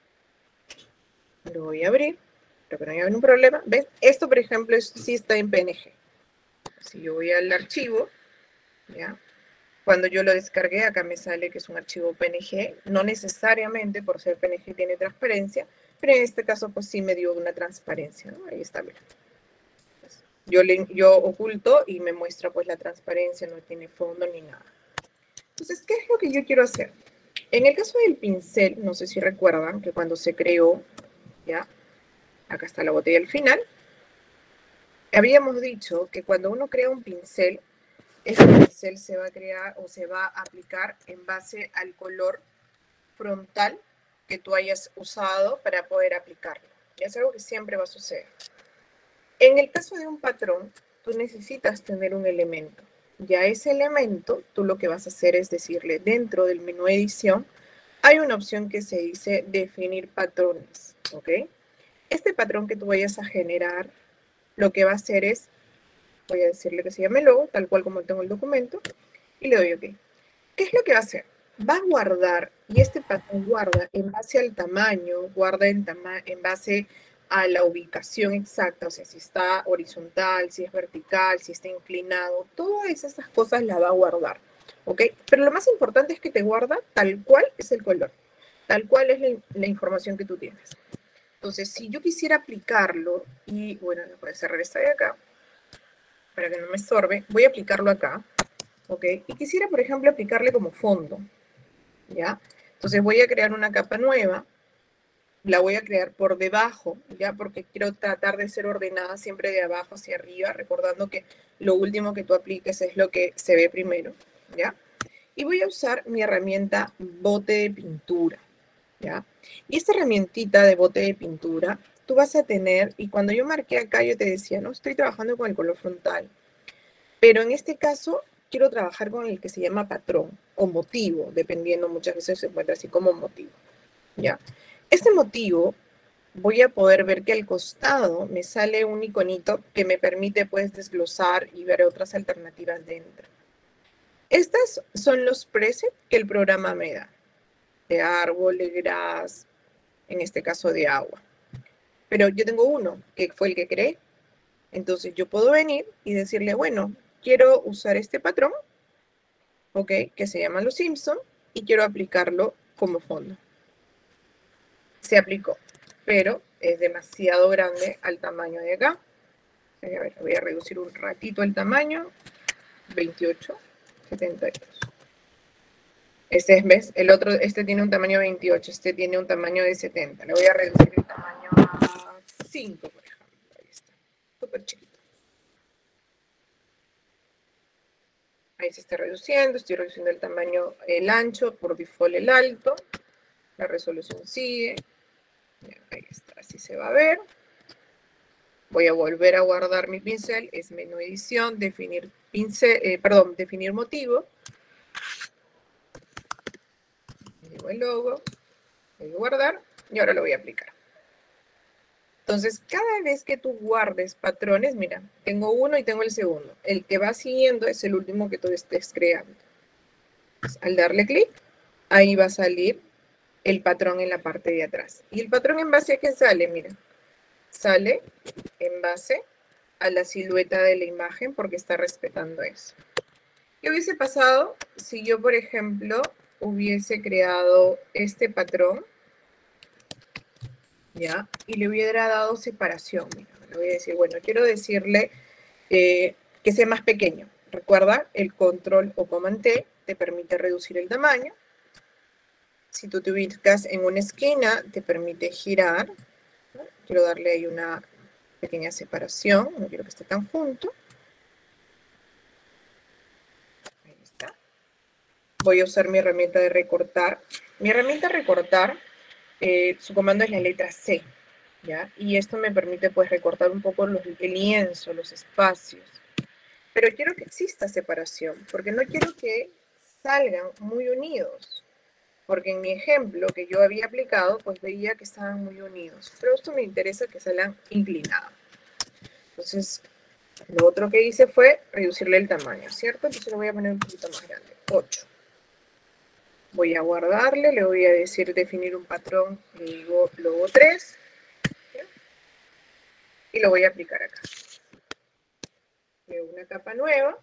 Lo voy a abrir, pero que no haya ningún problema. ¿Ves? Esto, por ejemplo, es, sí está en P N G. Si yo voy al archivo, ¿ya? Cuando yo lo descargué, acá me sale que es un archivo P N G. No necesariamente por ser P N G tiene transparencia, pero en este caso, pues sí me dio una transparencia, ¿no? Ahí está, mira. Yo, le, yo oculto y me muestra pues la transparencia, no tiene fondo ni nada. Entonces, ¿qué es lo que yo quiero hacer? En el caso del pincel, no sé si recuerdan que cuando se creó, ya, acá está la botella al final, habíamos dicho que cuando uno crea un pincel, este pincel se va a crear o se va a aplicar en base al color frontal que tú hayas usado para poder aplicarlo. Y es algo que siempre va a suceder. En el caso de un patrón, tú necesitas tener un elemento. Ya ese elemento, tú lo que vas a hacer es decirle, dentro del menú edición, hay una opción que se dice definir patrones, ¿ok? Este patrón que tú vayas a generar, lo que va a hacer es, voy a decirle que se llame logo, tal cual como tengo el documento, y le doy OK. ¿Qué es lo que va a hacer? Va a guardar, y este patrón guarda en base al tamaño, guarda en, tama en base a la ubicación exacta, o sea, si está horizontal, si es vertical, si está inclinado, todas esas cosas las va a guardar, ¿ok? Pero lo más importante es que te guarda tal cual es el color, tal cual es la, la información que tú tienes. Entonces, si yo quisiera aplicarlo, y bueno, voy a cerrar esta de acá, para que no me estorbe, voy a aplicarlo acá, ¿ok? Y quisiera, por ejemplo, aplicarle como fondo, ¿ya? Entonces voy a crear una capa nueva, la voy a crear por debajo, ¿ya? Porque quiero tratar de ser ordenada siempre de abajo hacia arriba, recordando que lo último que tú apliques es lo que se ve primero, ¿ya? Y voy a usar mi herramienta bote de pintura, ¿ya? Y esta herramientita de bote de pintura, tú vas a tener, y cuando yo marqué acá, yo te decía, no, estoy trabajando con el color frontal, pero en este caso quiero trabajar con el que se llama patrón o motivo, dependiendo, muchas veces se encuentra así como motivo, ¿ya? Este motivo, voy a poder ver que al costado me sale un iconito que me permite pues desglosar y ver otras alternativas dentro. Estos son los presets que el programa me da, de árbol, de gras, en este caso de agua. Pero yo tengo uno, que fue el que creé. Entonces yo puedo venir y decirle, bueno, quiero usar este patrón, ¿ok? Que se llama Los Simpson, y quiero aplicarlo como fondo. Se aplicó, pero es demasiado grande al tamaño de acá. A ver, voy a reducir un ratito el tamaño. veintiocho, setenta y dos. Este es, ¿ves? El otro, este tiene un tamaño de veintiocho, este tiene un tamaño de setenta. Le voy a reducir el tamaño a cinco, por ejemplo. Ahí está, súper chiquito. Ahí se está reduciendo, estoy reduciendo el tamaño, el ancho, por default el alto. La resolución sigue. Ahí está, así se va a ver. Voy a volver a guardar mi pincel, es menú edición, definir pincel, eh, perdón, definir motivo. Digo el logo, voy a guardar y ahora lo voy a aplicar. Entonces, cada vez que tú guardes patrones, mira, tengo uno y tengo el segundo. El que va siguiendo es el último que tú estés creando. Entonces, al darle clic, ahí va a salir el patrón en la parte de atrás. ¿Y el patrón en base a qué sale? Mira, sale en base a la silueta de la imagen porque está respetando eso. ¿Qué hubiese pasado si yo, por ejemplo, hubiese creado este patrón, ¿ya? Y le hubiera dado separación. Mira, le voy a decir, bueno, quiero decirle eh, que sea más pequeño. Recuerda, el control o command T te permite reducir el tamaño. Si tú te ubicas en una esquina, te permite girar. ¿No? Quiero darle ahí una pequeña separación, no quiero que esté tan junto. Ahí está. Voy a usar mi herramienta de recortar. Mi herramienta de recortar, eh, su comando es la letra C, ¿ya? Y esto me permite pues recortar un poco los, el lienzo, los espacios. Pero quiero que exista separación, porque no quiero que salgan muy unidos. Porque en mi ejemplo que yo había aplicado, pues veía que estaban muy unidos. Pero esto me interesa que salgan inclinados. Entonces, lo otro que hice fue reducirle el tamaño, ¿cierto? Entonces lo voy a poner un poquito más grande, ocho. Voy a guardarle, le voy a decir definir un patrón, le digo logo tres. ¿Ya? Y lo voy a aplicar acá. Creo una capa nueva.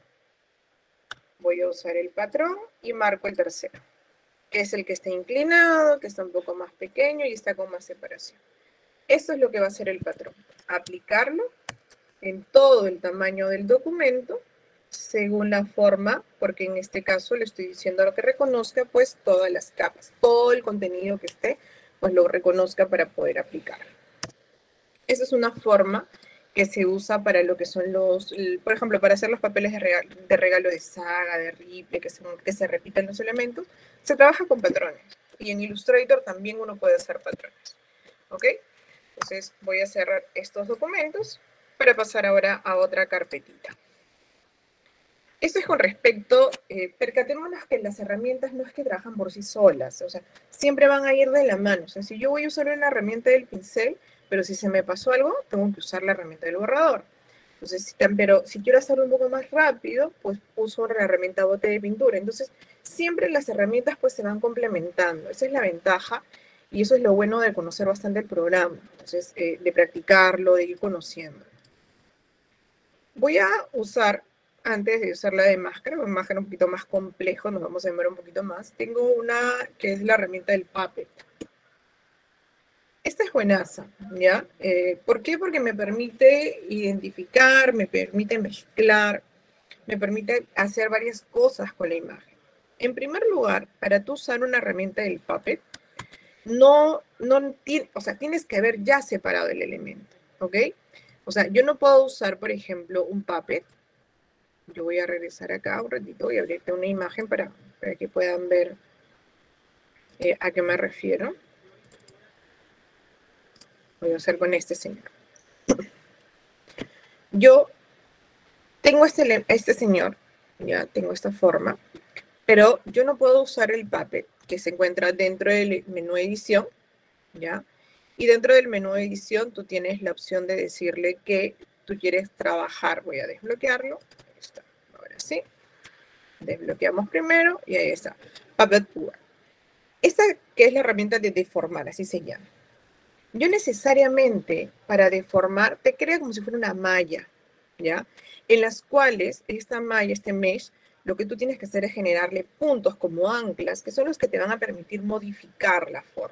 Voy a usar el patrón y marco el tercero, que es el que está inclinado, que está un poco más pequeño y está con más separación. Esto es lo que va a hacer el patrón. Aplicarlo en todo el tamaño del documento, según la forma, porque en este caso le estoy diciendo a lo que reconozca, pues todas las capas, todo el contenido que esté, pues lo reconozca para poder aplicar. Esa es una forma que se usa para lo que son los, por ejemplo, para hacer los papeles de regalo de, regalo de Saga, de Ripley, que se, que se repiten los elementos, se trabaja con patrones. Y en Illustrator también uno puede hacer patrones. ¿Ok? Entonces voy a cerrar estos documentos para pasar ahora a otra carpetita. Esto es con respecto, eh, percatémonos que las herramientas no es que trabajan por sí solas, o sea, siempre van a ir de la mano. O sea, si yo voy a usar una herramienta del pincel, pero si se me pasó algo, tengo que usar la herramienta del borrador. Entonces, si, pero si quiero hacerlo un poco más rápido, pues uso la herramienta bote de pintura. Entonces, siempre las herramientas pues se van complementando. Esa es la ventaja y eso es lo bueno de conocer bastante el programa. Entonces, eh, de practicarlo, de ir conociendo. Voy a usar, antes de usar la de máscara, una máscara un poquito más complejo, nos vamos a demorar un poquito más. Tengo una que es la herramienta del Puppet. esta es buenaza, ¿ya? Eh, ¿Por qué? Porque me permite identificar, me permite mezclar, me permite hacer varias cosas con la imagen. En primer lugar, para tú usar una herramienta del Puppet, no, no o sea, tienes que haber ya separado el elemento, ¿ok? O sea, yo no puedo usar, por ejemplo, un Puppet. Yo voy a regresar acá un ratito y abrirte una imagen para, para que puedan ver eh, a qué me refiero. Voy a hacer con este señor. Yo tengo este, este señor, ya tengo esta forma, pero yo no puedo usar el Puppet que se encuentra dentro del menú edición, ¿ya? Y dentro del menú edición tú tienes la opción de decirle que tú quieres trabajar. Voy a desbloquearlo. Ahí está. Ahora sí. Desbloqueamos primero y ahí está. Puppet Tool. Esta que es la herramienta de deformar, así se llama. Yo necesariamente para deformar te crea como si fuera una malla, ¿ya? En las cuales esta malla, este mesh, lo que tú tienes que hacer es generarle puntos como anclas, que son los que te van a permitir modificar la forma.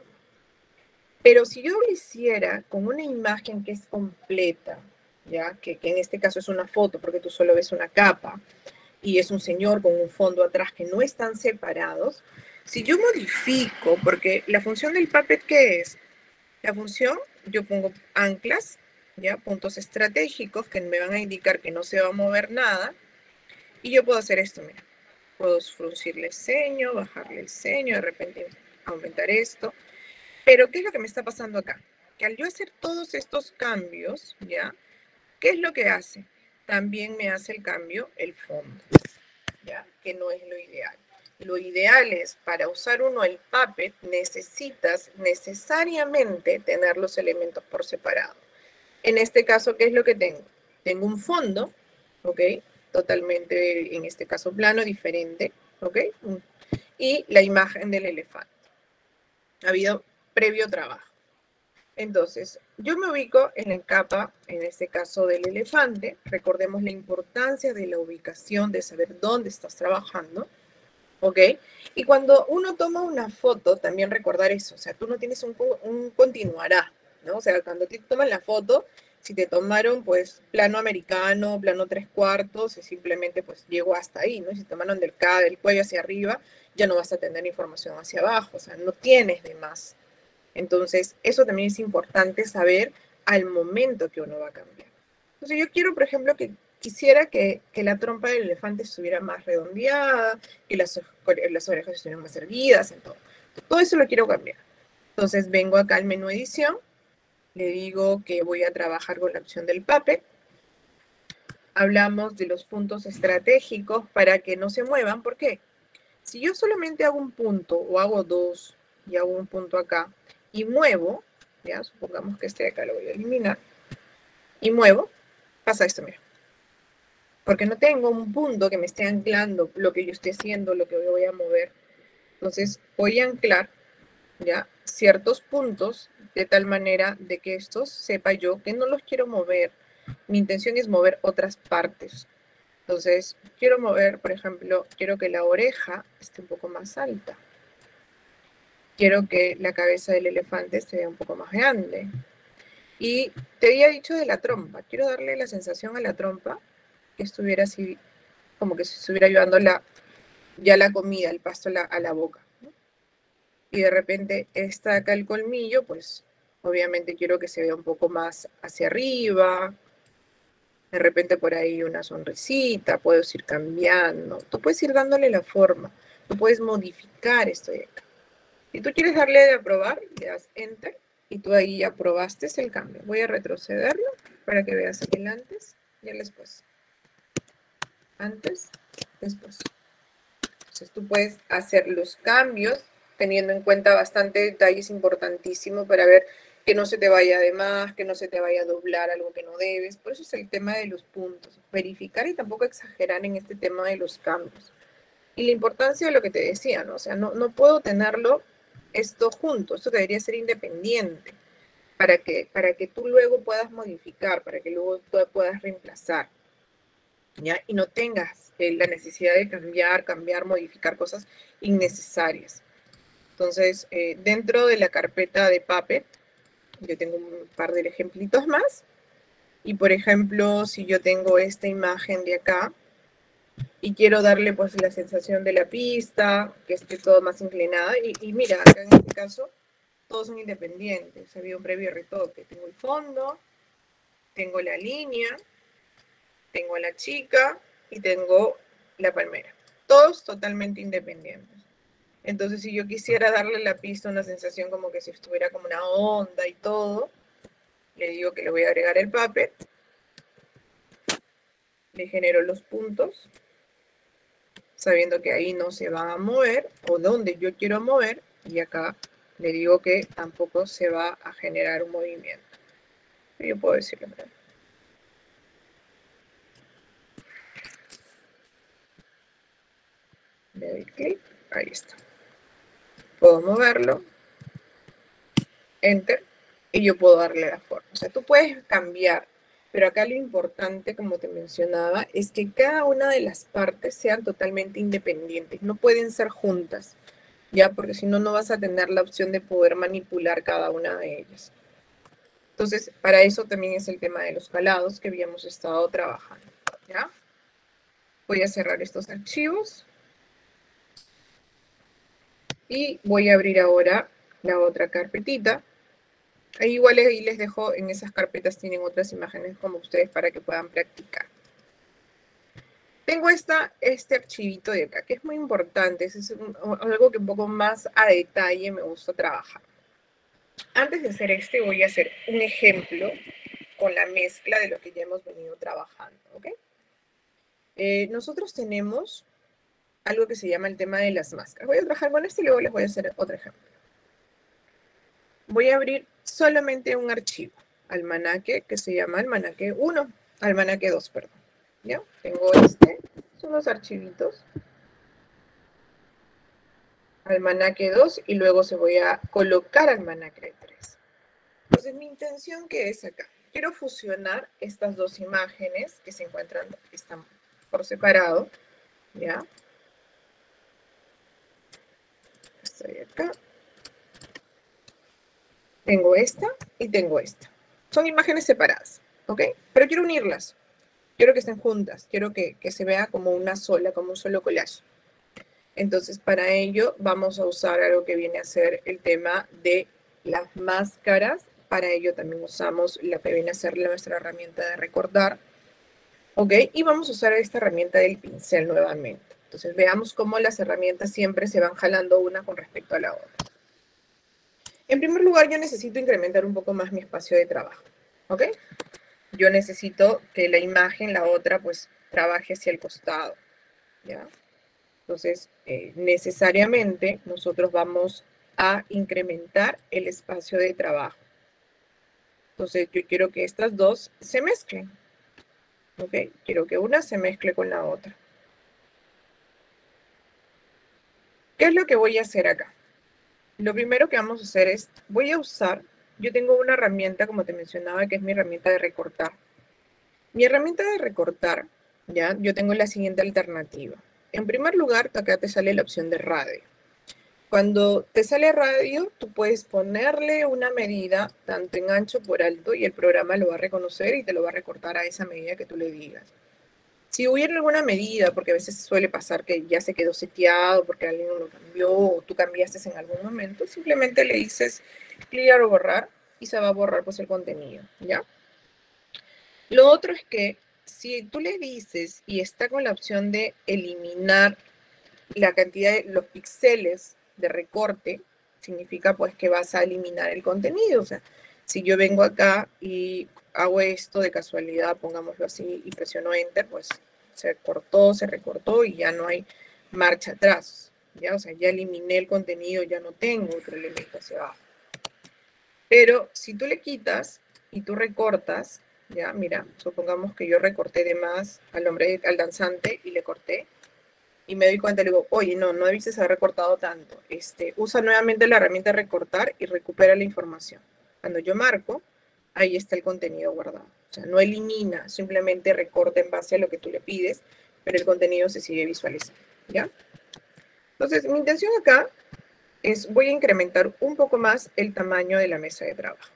Pero si yo lo hiciera con una imagen que es completa, ¿ya? Que, que en este caso es una foto, porque tú solo ves una capa, y es un señor con un fondo atrás que no están separados, si yo modifico, porque la función del Puppet, ¿qué es? La función, yo pongo anclas, ¿ya? Puntos estratégicos que me van a indicar que no se va a mover nada, y yo puedo hacer esto, mira. Puedo fruncirle el ceño, bajarle el ceño, de repente aumentar esto. Pero, ¿qué es lo que me está pasando acá? Que al yo hacer todos estos cambios, ¿ya? ¿Qué es lo que hace? También me hace el cambio el fondo, ¿ya? Que no es lo ideal. Lo ideal es, para usar uno el Puppet, necesitas necesariamente tener los elementos por separado. En este caso, ¿qué es lo que tengo? Tengo un fondo, ¿ok? Totalmente, en este caso, plano, diferente, ¿ok? Y la imagen del elefante. Ha habido previo trabajo. Entonces, yo me ubico en la capa, en este caso del elefante. Recordemos la importancia de la ubicación, de saber dónde estás trabajando, ¿ok? Y cuando uno toma una foto, también recordar eso, o sea, tú no tienes un, un continuará, ¿no? O sea, cuando te toman la foto, si te tomaron, pues, plano americano, plano tres cuartos, simplemente, pues, llegó hasta ahí, ¿no? Si te tomaron del, del cuello hacia arriba, ya no vas a tener información hacia abajo, o sea, no tienes de más. Entonces, eso también es importante saber al momento que uno va a cambiar. Entonces, yo quiero, por ejemplo, que quisiera que, que la trompa del elefante estuviera más redondeada, que las, las orejas estuvieran más erguidas, en todo. Todo eso lo quiero cambiar. Entonces, vengo acá al menú edición, le digo que voy a trabajar con la opción del Puppet. Hablamos de los puntos estratégicos para que no se muevan. ¿Por qué? Si yo solamente hago un punto o hago dos y hago un punto acá, y muevo, ya, supongamos que este de acá lo voy a eliminar, y muevo, pasa esto, mira. Porque no tengo un punto que me esté anclando lo que yo estoy haciendo, lo que voy a mover. Entonces, voy a anclar, ya, ciertos puntos de tal manera de que estos sepa yo que no los quiero mover. Mi intención es mover otras partes. Entonces, quiero mover, por ejemplo, quiero que la oreja esté un poco más alta. Quiero que la cabeza del elefante sea un poco más grande. Y te había dicho de la trompa. Quiero darle la sensación a la trompa que estuviera así, como que se estuviera llevando la, ya la comida, el pasto a la, a la boca, ¿no? Y de repente está acá el colmillo, pues obviamente quiero que se vea un poco más hacia arriba. De repente por ahí una sonrisita, puedes ir cambiando. Tú puedes ir dándole la forma. Tú puedes modificar esto de acá. Si tú quieres darle de aprobar, le das Enter y tú ahí ya aprobaste el cambio. Voy a retrocederlo para que veas el antes y el después. Antes, después. Entonces tú puedes hacer los cambios teniendo en cuenta bastante detalles importantísimos para ver que no se te vaya de más, que no se te vaya a doblar algo que no debes. Por eso es el tema de los puntos. Verificar y tampoco exagerar en este tema de los cambios. Y la importancia de lo que te decía, ¿no? O sea, no, no puedo tenerlo esto junto, esto debería ser independiente para que, para que tú luego puedas modificar, para que luego tú puedas reemplazar, ¿ya? Y no tengas eh, la necesidad de cambiar, cambiar, modificar cosas innecesarias. Entonces, eh, dentro de la carpeta de Puppet, Yo tengo un par de ejemplitos más. Y por ejemplo, si yo tengo esta imagen de acá y quiero darle pues la sensación de la pista, que esté todo más inclinada, y, y mira, acá en este caso todos son independientes. Había un previo retoque. Tengo el fondo, tengo la línea, tengo a la chica y tengo la palmera. Todos totalmente independientes. Entonces, si yo quisiera darle a la pista una sensación como que si estuviera como una onda y todo, le digo que le voy a agregar el puppet, le genero los puntos, sabiendo que ahí no se va a mover, o donde yo quiero mover, y acá le digo que tampoco se va a generar un movimiento. Yo puedo decirlo, ¿verdad? Le doy clic, ahí está. Puedo moverlo, enter, y yo puedo darle la forma. O sea, tú puedes cambiar, pero acá lo importante, como te mencionaba, es que cada una de las partes sean totalmente independientes, no pueden ser juntas, ¿ya? Porque si no, no vas a tener la opción de poder manipular cada una de ellas. Entonces, para eso también es el tema de los calados que habíamos estado trabajando, ¿ya? Voy a cerrar estos archivos. Y voy a abrir ahora la otra carpetita. Ahí igual ahí les dejo, en esas carpetas tienen otras imágenes como ustedes para que puedan practicar. Tengo esta, este archivito de acá, que es muy importante. Es un, algo que un poco más a detalle me gusta trabajar. Antes de hacer este, voy a hacer un ejemplo con la mezcla de lo que ya hemos venido trabajando, ¿ok? Eh, nosotros tenemos algo que se llama el tema de las máscaras. Voy a trabajar con este y luego les voy a hacer otro ejemplo. Voy a abrir solamente un archivo, almanaque, que se llama almanaque uno, almanaque dos, perdón. ¿Ya? Tengo este, son los archivitos. Almanaque dos y luego se voy a colocar almanaque tres. Entonces, mi intención, ¿qué es acá? Quiero fusionar estas dos imágenes que se encuentran, están por separado, ¿ya? Estoy acá. Tengo esta y tengo esta. Son imágenes separadas, ¿ok? Pero quiero unirlas. Quiero que estén juntas. Quiero que, que se vea como una sola, como un solo collage. Entonces, para ello, vamos a usar algo que viene a ser el tema de las máscaras. Para ello también usamos la que viene a ser nuestra herramienta de recortar. ¿Ok? Y vamos a usar esta herramienta del pincel nuevamente. Entonces, veamos cómo las herramientas siempre se van jalando una con respecto a la otra. En primer lugar, yo necesito incrementar un poco más mi espacio de trabajo, ¿ok? Yo necesito que la imagen, la otra, pues, trabaje hacia el costado, ¿ya? Entonces, eh, necesariamente, nosotros vamos a incrementar el espacio de trabajo. Entonces, yo quiero que estas dos se mezclen, ¿ok? Quiero que una se mezcle con la otra. ¿Qué es lo que voy a hacer acá? Lo primero que vamos a hacer es, voy a usar, yo tengo una herramienta, como te mencionaba, que es mi herramienta de recortar. Mi herramienta de recortar, ¿ya? Yo tengo la siguiente alternativa. En primer lugar, acá te sale la opción de radio. Cuando te sale radio, tú puedes ponerle una medida, tanto en ancho por alto, y el programa lo va a reconocer y te lo va a recortar a esa medida que tú le digas. Si hubiera alguna medida, porque a veces suele pasar que ya se quedó seteado, porque alguien lo cambió, o tú cambiaste en algún momento, simplemente le dices clear o borrar, y se va a borrar pues el contenido, ¿ya? Lo otro es que si tú le dices, y está con la opción de eliminar la cantidad de los píxeles de recorte, significa pues que vas a eliminar el contenido. O sea, si yo vengo acá y hago esto de casualidad, pongámoslo así, y presiono Enter, pues se cortó, se recortó y ya no hay marcha atrás. ¿Ya? O sea, ya eliminé el contenido, ya no tengo otro elemento hacia abajo. Pero si tú le quitas y tú recortas, ya, mira, supongamos que yo recorté de más al hombre, al danzante, y le corté, y me doy cuenta, le digo, oye, no, no debiste haber recortado tanto. Este, usa nuevamente la herramienta de recortar y recupera la información. Cuando yo marco, ahí está el contenido guardado. O sea, no elimina, simplemente recorta en base a lo que tú le pides, pero el contenido se sigue visualizando, ¿ya? Entonces, mi intención acá es, voy a incrementar un poco más el tamaño de la mesa de trabajo.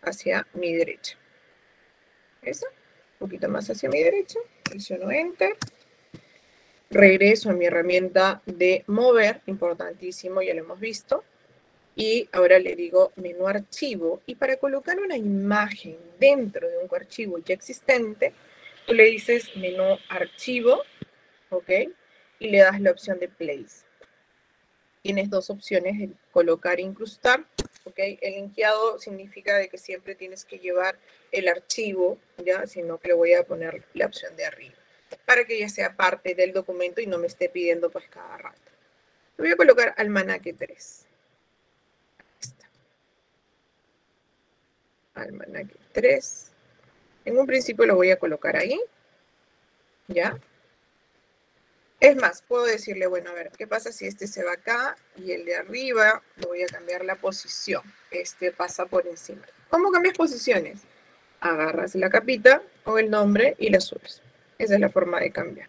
hacia mi derecha. Eso, un poquito más hacia mi derecha, presiono Enter. Regreso a mi herramienta de mover, importantísimo, ya lo hemos visto. Y ahora le digo menú archivo. Y para colocar una imagen dentro de un archivo ya existente, tú le dices menú archivo, ¿ok? Y le das la opción de place. Tienes dos opciones, de colocar e incrustar, ¿ok? El linkeado significa de que siempre tienes que llevar el archivo, ¿ya? Sino que le voy a poner la opción de arriba, para que ya sea parte del documento y no me esté pidiendo pues cada rato. Le voy a colocar almanaque tres. Almanaque tres. En un principio lo voy a colocar ahí. ¿Ya? Es más, puedo decirle, bueno, a ver, ¿qué pasa si este se va acá y el de arriba le voy a cambiar la posición? Este pasa por encima. ¿Cómo cambias posiciones? Agarras la capita con el nombre y la subes. Esa es la forma de cambiar.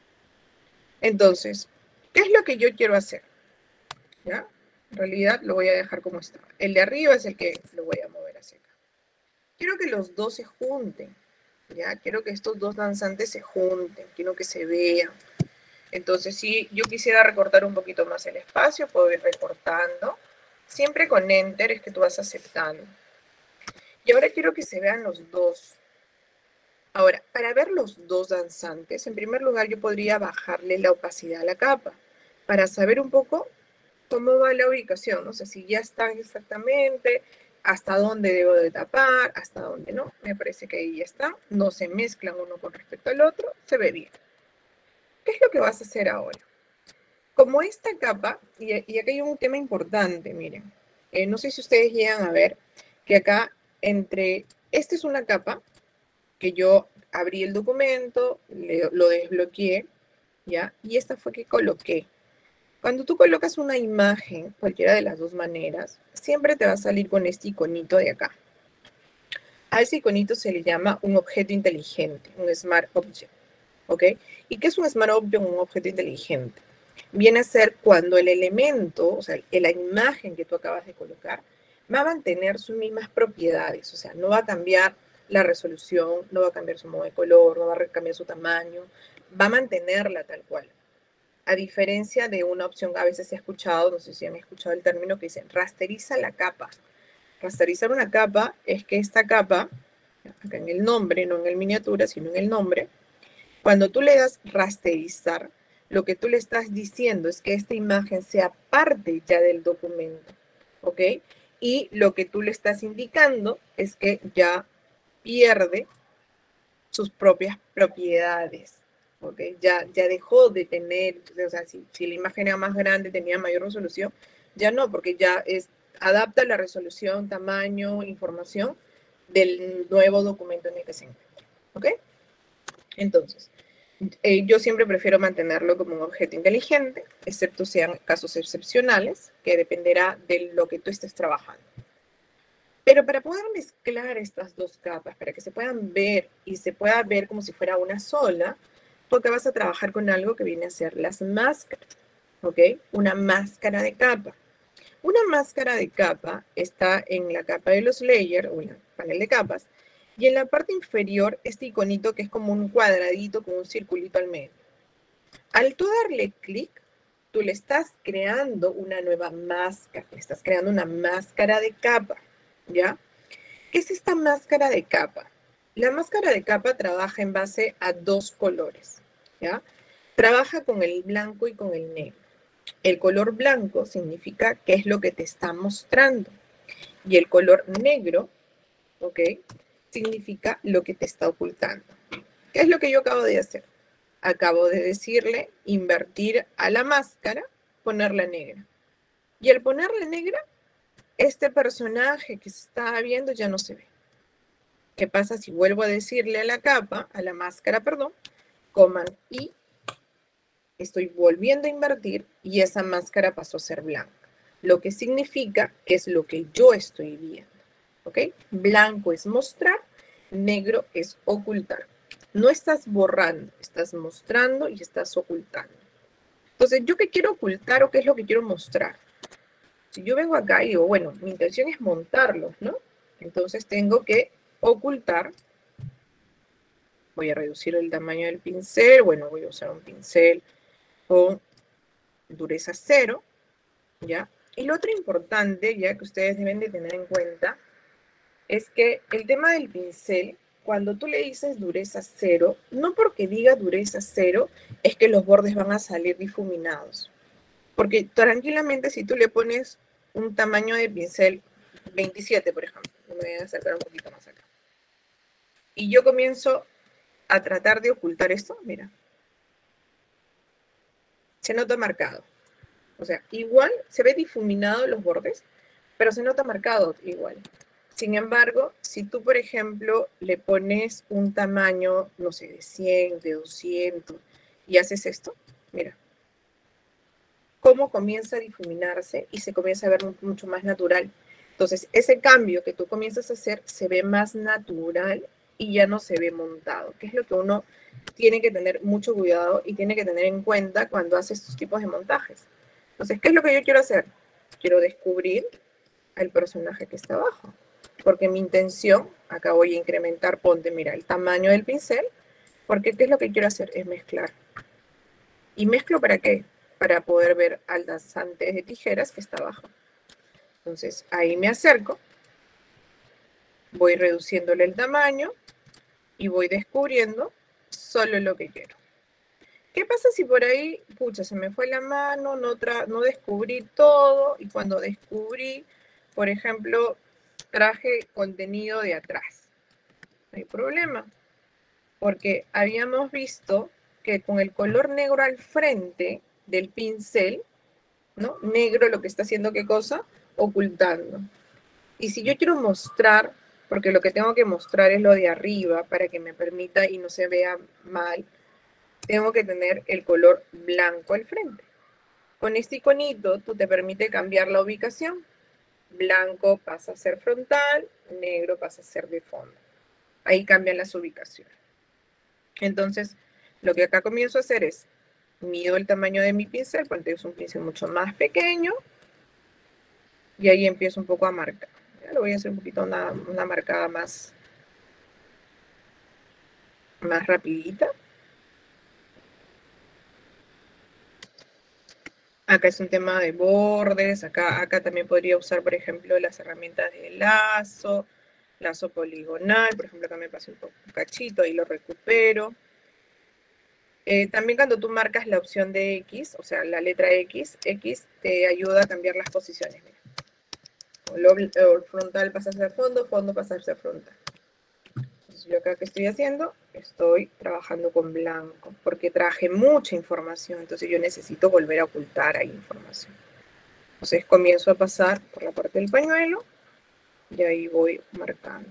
Entonces, ¿qué es lo que yo quiero hacer? ¿Ya? En realidad lo voy a dejar como está. El de arriba es el que lo voy a mover hacia acá. Quiero que los dos se junten, ¿ya? Quiero que estos dos danzantes se junten, quiero que se vean. Entonces, si yo quisiera recortar un poquito más el espacio, puedo ir recortando. Siempre con Enter es que tú vas aceptando. Y ahora quiero que se vean los dos. Ahora, para ver los dos danzantes, en primer lugar yo podría bajarle la opacidad a la capa, para saber un poco cómo va la ubicación, o sea, si ya están exactamente, hasta dónde debo de tapar, hasta dónde no. Me parece que ahí ya está. No se mezclan uno con respecto al otro, se ve bien. ¿Qué es lo que vas a hacer ahora? Como esta capa, y, y acá hay un tema importante, miren. Eh, no sé si ustedes llegan a ver que acá entre, esta es una capa que yo abrí el documento, le, lo desbloqueé, ¿ya? Y esta fue que coloqué. Cuando tú colocas una imagen, cualquiera de las dos maneras, siempre te va a salir con este iconito de acá. A ese iconito se le llama un objeto inteligente, un Smart Object, ¿ok? ¿Y qué es un Smart Object, un objeto inteligente? Viene a ser cuando el elemento, o sea, la imagen que tú acabas de colocar, va a mantener sus mismas propiedades, o sea, no va a cambiar la resolución, no va a cambiar su modo de color, no va a cambiar su tamaño, va a mantenerla tal cual. A diferencia de una opción que a veces he escuchado, no sé si han escuchado el término que dicen, rasteriza la capa. Rasterizar una capa es que esta capa, acá en el nombre, no en el miniatura, sino en el nombre, cuando tú le das rasterizar, lo que tú le estás diciendo es que esta imagen sea parte ya del documento, ¿ok? Y lo que tú le estás indicando es que ya pierde sus propias propiedades, ¿ok? Ya, ya dejó de tener, o sea, si, si la imagen era más grande, tenía mayor resolución, ya no, porque ya es, adapta la resolución, tamaño, información del nuevo documento en el que se encuentra, ¿ok? Entonces, eh, yo siempre prefiero mantenerlo como un objeto inteligente, excepto sean casos excepcionales, que dependerá de lo que tú estés trabajando. Pero para poder mezclar estas dos capas, para que se puedan ver y se pueda ver como si fuera una sola, porque vas a trabajar con algo que viene a ser las máscaras, ¿ok? Una máscara de capa. Una máscara de capa está en la capa de los layers, o en el panel de capas, y en la parte inferior este iconito que es como un cuadradito con un circulito al medio. Al tú darle clic, tú le estás creando una nueva máscara, le estás creando una máscara de capa, ¿ya? ¿Qué es esta máscara de capa? La máscara de capa trabaja en base a dos colores, ¿ya? Trabaja con el blanco y con el negro. El color blanco significa qué es lo que te está mostrando. Y el color negro, ¿ok? Significa lo que te está ocultando. ¿Qué es lo que yo acabo de hacer? Acabo de decirle invertir a la máscara, ponerla negra. Y al ponerla negra, este personaje que se está viendo ya no se ve. ¿Qué pasa si vuelvo a decirle a la capa, a la máscara, perdón, Command I, estoy volviendo a invertir y esa máscara pasó a ser blanca? Lo que significa que es lo que yo estoy viendo, ¿ok? Blanco es mostrar, negro es ocultar. No estás borrando, estás mostrando y estás ocultando. Entonces, ¿yo qué quiero ocultar o qué es lo que quiero mostrar? Si yo vengo acá y digo, bueno, mi intención es montarlos, ¿no? Entonces tengo que ocultar. Voy a reducir el tamaño del pincel. Bueno, voy a usar un pincel con dureza cero, ¿ya? Y lo otro importante, ya que ustedes deben de tener en cuenta, es que el tema del pincel, cuando tú le dices dureza cero, no porque diga dureza cero, es que los bordes van a salir difuminados. Porque tranquilamente si tú le pones un tamaño de pincel veintisiete, por ejemplo, me voy a acercar un poquito más acá, y yo comienzo a tratar de ocultar esto, mira, se nota marcado. O sea, igual se ve difuminado los bordes, pero se nota marcado igual. Sin embargo, si tú, por ejemplo, le pones un tamaño, no sé, de cien, de doscientos, y haces esto, mira, cómo comienza a difuminarse y se comienza a ver mucho más natural. Entonces, ese cambio que tú comienzas a hacer se ve más natural y ya no se ve montado, que es lo que uno tiene que tener mucho cuidado y tiene que tener en cuenta cuando hace estos tipos de montajes. Entonces, ¿qué es lo que yo quiero hacer? Quiero descubrir al personaje que está abajo, porque mi intención, acá voy a incrementar, ponte, mira, el tamaño del pincel, porque ¿qué es lo que quiero hacer? Es mezclar. ¿Y mezclo para qué? Para poder ver al danzante de tijeras que está abajo. Entonces, ahí me acerco, voy reduciéndole el tamaño y voy descubriendo solo lo que quiero. ¿Qué pasa si por ahí, pucha, se me fue la mano, no, tra no descubrí todo, y cuando descubrí, por ejemplo, traje contenido de atrás? No hay problema, porque habíamos visto que con el color negro al frente del pincel, ¿no? Negro lo que está haciendo, ¿qué cosa? Ocultando. Y si yo quiero mostrar, porque lo que tengo que mostrar es lo de arriba para que me permita y no se vea mal, tengo que tener el color blanco al frente. Con este iconito, tú te permite cambiar la ubicación. Blanco pasa a ser frontal, negro pasa a ser de fondo. Ahí cambian las ubicaciones. Entonces, lo que acá comienzo a hacer es, mido el tamaño de mi pincel, porque es un pincel mucho más pequeño, y ahí empiezo un poco a marcar. Ya lo voy a hacer un poquito una, una marcada más, más rapidita. Acá es un tema de bordes, acá, acá también podría usar, por ejemplo, las herramientas de lazo, lazo poligonal, por ejemplo, acá me pasé un, poco, un cachito, ahí lo recupero. Eh, también cuando tú marcas la opción de X, o sea, la letra X, X te ayuda a cambiar las posiciones. Mira. El frontal pasa a ser fondo, fondo pasa a ser frontal. Entonces, yo acá, ¿qué estoy haciendo? Estoy trabajando con blanco, porque traje mucha información, entonces yo necesito volver a ocultar ahí información. Entonces comienzo a pasar por la parte del pañuelo y ahí voy marcando.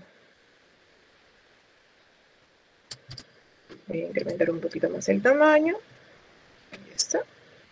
Voy a incrementar un poquito más el tamaño. Ahí está.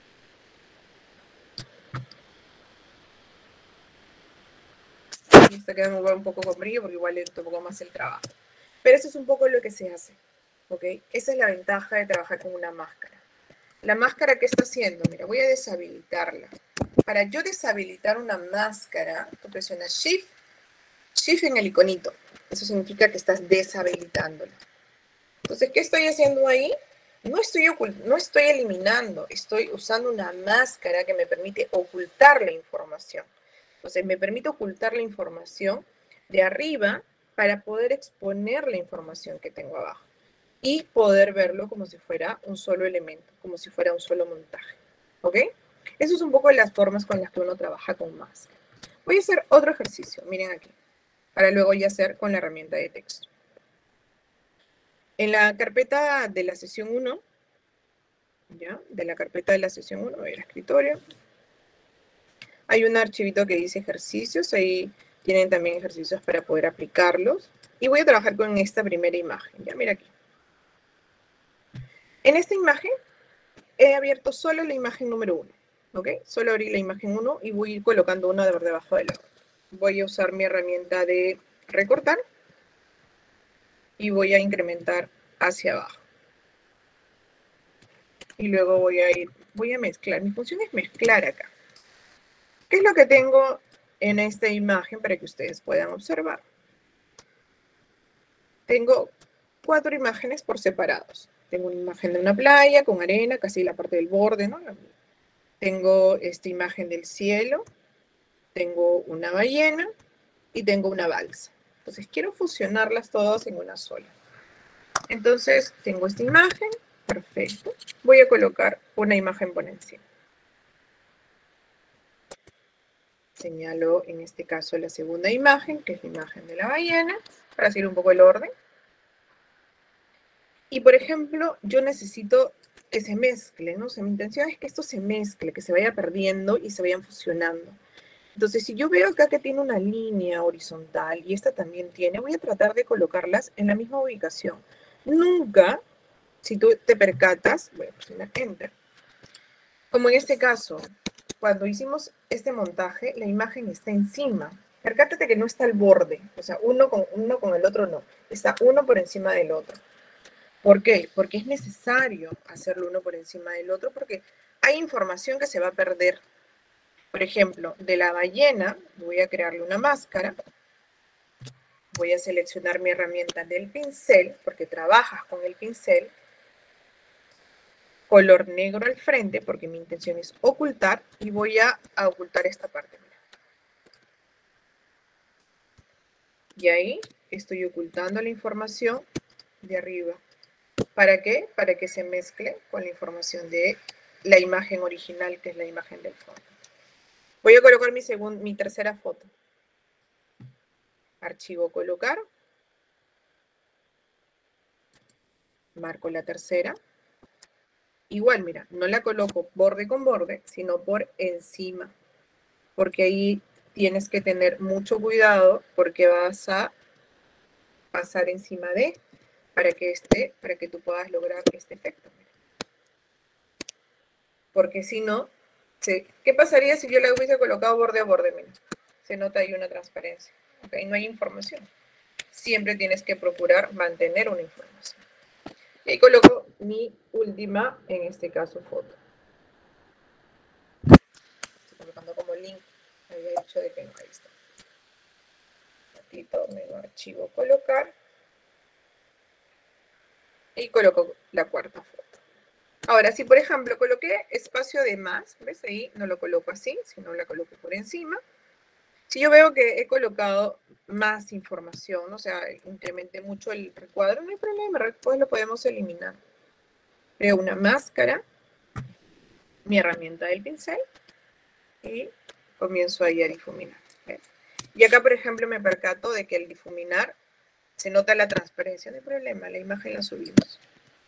Y esta queda un poco con brillo porque igual le un poco más el trabajo. Pero eso es un poco lo que se hace, ¿ok? Esa es la ventaja de trabajar con una máscara. La máscara, ¿qué está haciendo? Mira, voy a deshabilitarla. Para yo deshabilitar una máscara, tú presionas Shift, Shift en el iconito. Eso significa que estás deshabilitándola. Entonces, ¿qué estoy haciendo ahí? No estoy, no estoy eliminando, estoy usando una máscara que me permite ocultar la información. Entonces, me permite ocultar la información de arriba para poder exponer la información que tengo abajo y poder verlo como si fuera un solo elemento, como si fuera un solo montaje. ¿Ok? Eso es un poco las formas con las que uno trabaja con máscara. Voy a hacer otro ejercicio, miren aquí, para luego ya hacer con la herramienta de texto. En la carpeta de la sesión uno, ¿ya? De la carpeta de la sesión uno, voy al escritorio. Hay un archivito que dice ejercicios, ahí tienen también ejercicios para poder aplicarlos. Y voy a trabajar con esta primera imagen, ya, mira aquí. En esta imagen he abierto solo la imagen número uno, ¿ok? Solo abrí la imagen uno y voy a ir colocando una de debajo de la otra. Voy a usar mi herramienta de recortar y voy a incrementar hacia abajo. Y luego voy a ir, voy a mezclar. Mi función es mezclar acá. ¿Qué es lo que tengo en esta imagen para que ustedes puedan observar? tengo cuatro imágenes por separados. Tengo una imagen de una playa con arena, casi la parte del borde, ¿no? Tengo esta imagen del cielo, tengo una ballena y tengo una balsa. Entonces quiero fusionarlas todas en una sola. Entonces tengo esta imagen, perfecto. Voy a colocar una imagen por encima. Señalo en este caso la segunda imagen, que es la imagen de la ballena, para seguir un poco el orden. Y por ejemplo, yo necesito que se mezcle, ¿no? O sea, mi intención es que esto se mezcle, que se vaya perdiendo y se vayan fusionando. Entonces, si yo veo acá que tiene una línea horizontal y esta también tiene, voy a tratar de colocarlas en la misma ubicación. Nunca, si tú te percatas, voy a presionar Enter. Como en este caso, cuando hicimos este montaje, la imagen está encima. Percátate que no está al borde, o sea, uno con, uno con el otro no. Está uno por encima del otro. ¿Por qué? Porque es necesario hacerlo uno por encima del otro, porque hay información que se va a perder. Por ejemplo, de la ballena, voy a crearle una máscara. Voy a seleccionar mi herramienta del pincel, porque trabajas con el pincel. Color negro al frente, porque mi intención es ocultar, y voy a, a ocultar esta parte. Mira. Y ahí estoy ocultando la información de arriba. ¿Para qué? Para que se mezcle con la información de la imagen original, que es la imagen del fondo. Voy a colocar mi, segunda, mi tercera foto. Archivo colocar. Marco la tercera. Igual, mira, no la coloco borde con borde, sino por encima. Porque ahí tienes que tener mucho cuidado porque vas a pasar encima de, para que, este, para que tú puedas lograr este efecto. Porque si no, ¿sí? ¿Qué pasaría si yo la hubiese colocado borde a borde? Mira, se nota ahí una transparencia. ¿Okay? No hay información. Siempre tienes que procurar mantener una información. Y ahí coloco mi última, en este caso, foto. Estoy colocando como link. Había dicho de que no, ahí está. Repito, menú archivo colocar. Y coloco la cuarta foto. Ahora, si por ejemplo coloqué espacio de más, ¿ves? Ahí no lo coloco así, sino la coloco por encima. Si yo veo que he colocado más información, o sea, incrementé mucho el recuadro, no hay problema, después lo podemos eliminar. Creo una máscara, mi herramienta del pincel, y comienzo ahí a difuminar. ¿Ves? Y acá, por ejemplo, me percato de que al difuminar se nota la transparencia, no hay problema, la imagen la subimos.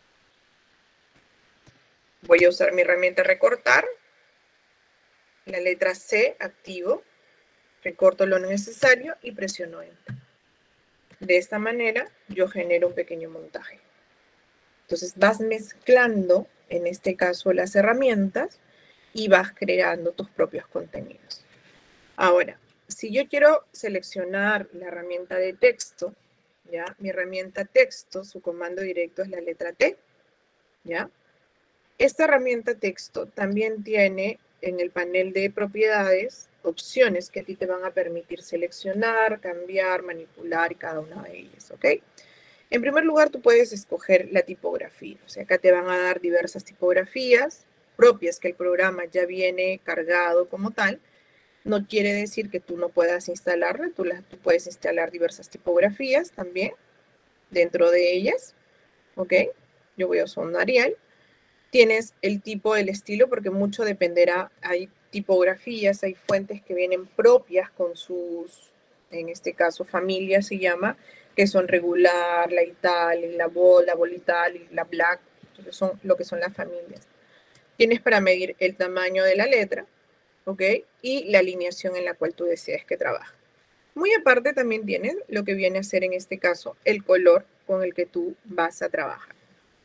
Voy a usar mi herramienta recortar, la letra C, activo, recorto lo necesario y presiono Enter. De esta manera yo genero un pequeño montaje. Entonces vas mezclando, en este caso, las herramientas y vas creando tus propios contenidos. Ahora, si yo quiero seleccionar la herramienta de texto, ¿ya? Mi herramienta texto, su comando directo es la letra T, ¿ya? Esta herramienta texto también tiene en el panel de propiedades opciones que a ti te van a permitir seleccionar, cambiar, manipular cada una de ellas, ¿ok? En primer lugar, tú puedes escoger la tipografía. O sea, acá te van a dar diversas tipografías propias que el programa ya viene cargado como tal. No quiere decir que tú no puedas instalarla. Tú, la, tú puedes instalar diversas tipografías también dentro de ellas, ¿ok? Yo voy a usar un Arial. Tienes el tipo, el estilo, porque mucho dependerá. Hay tipografías, hay fuentes que vienen propias con sus, en este caso, familia se llama, que son regular, la Italic, la Bold, la Bold Italic, la Black, entonces son lo que son las familias. Tienes para medir el tamaño de la letra, ¿ok? Y la alineación en la cual tú deseas que trabaje. Muy aparte también tienes lo que viene a ser en este caso el color con el que tú vas a trabajar.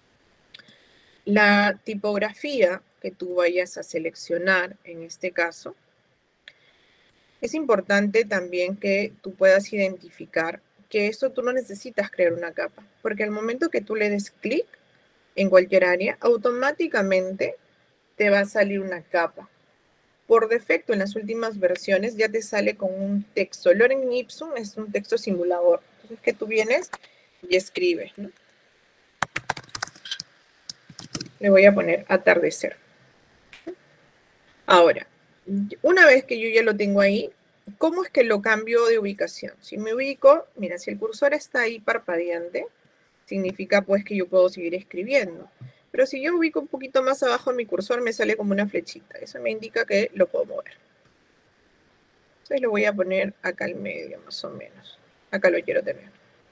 La tipografía que tú vayas a seleccionar en este caso, es importante también que tú puedas identificar que esto tú no necesitas crear una capa, porque al momento que tú le des clic en cualquier área, automáticamente te va a salir una capa. Por defecto, en las últimas versiones ya te sale con un texto. Lorem Ipsum es un texto simulador. Entonces, que tú vienes y escribe, ¿no? Le voy a poner atardecer. Ahora, una vez que yo ya lo tengo ahí, ¿cómo es que lo cambio de ubicación? Si me ubico, mira, si el cursor está ahí parpadeante, significa pues que yo puedo seguir escribiendo. Pero si yo ubico un poquito más abajo mi cursor, me sale como una flechita. Eso me indica que lo puedo mover. Entonces lo voy a poner acá al medio, más o menos. Acá lo quiero tener.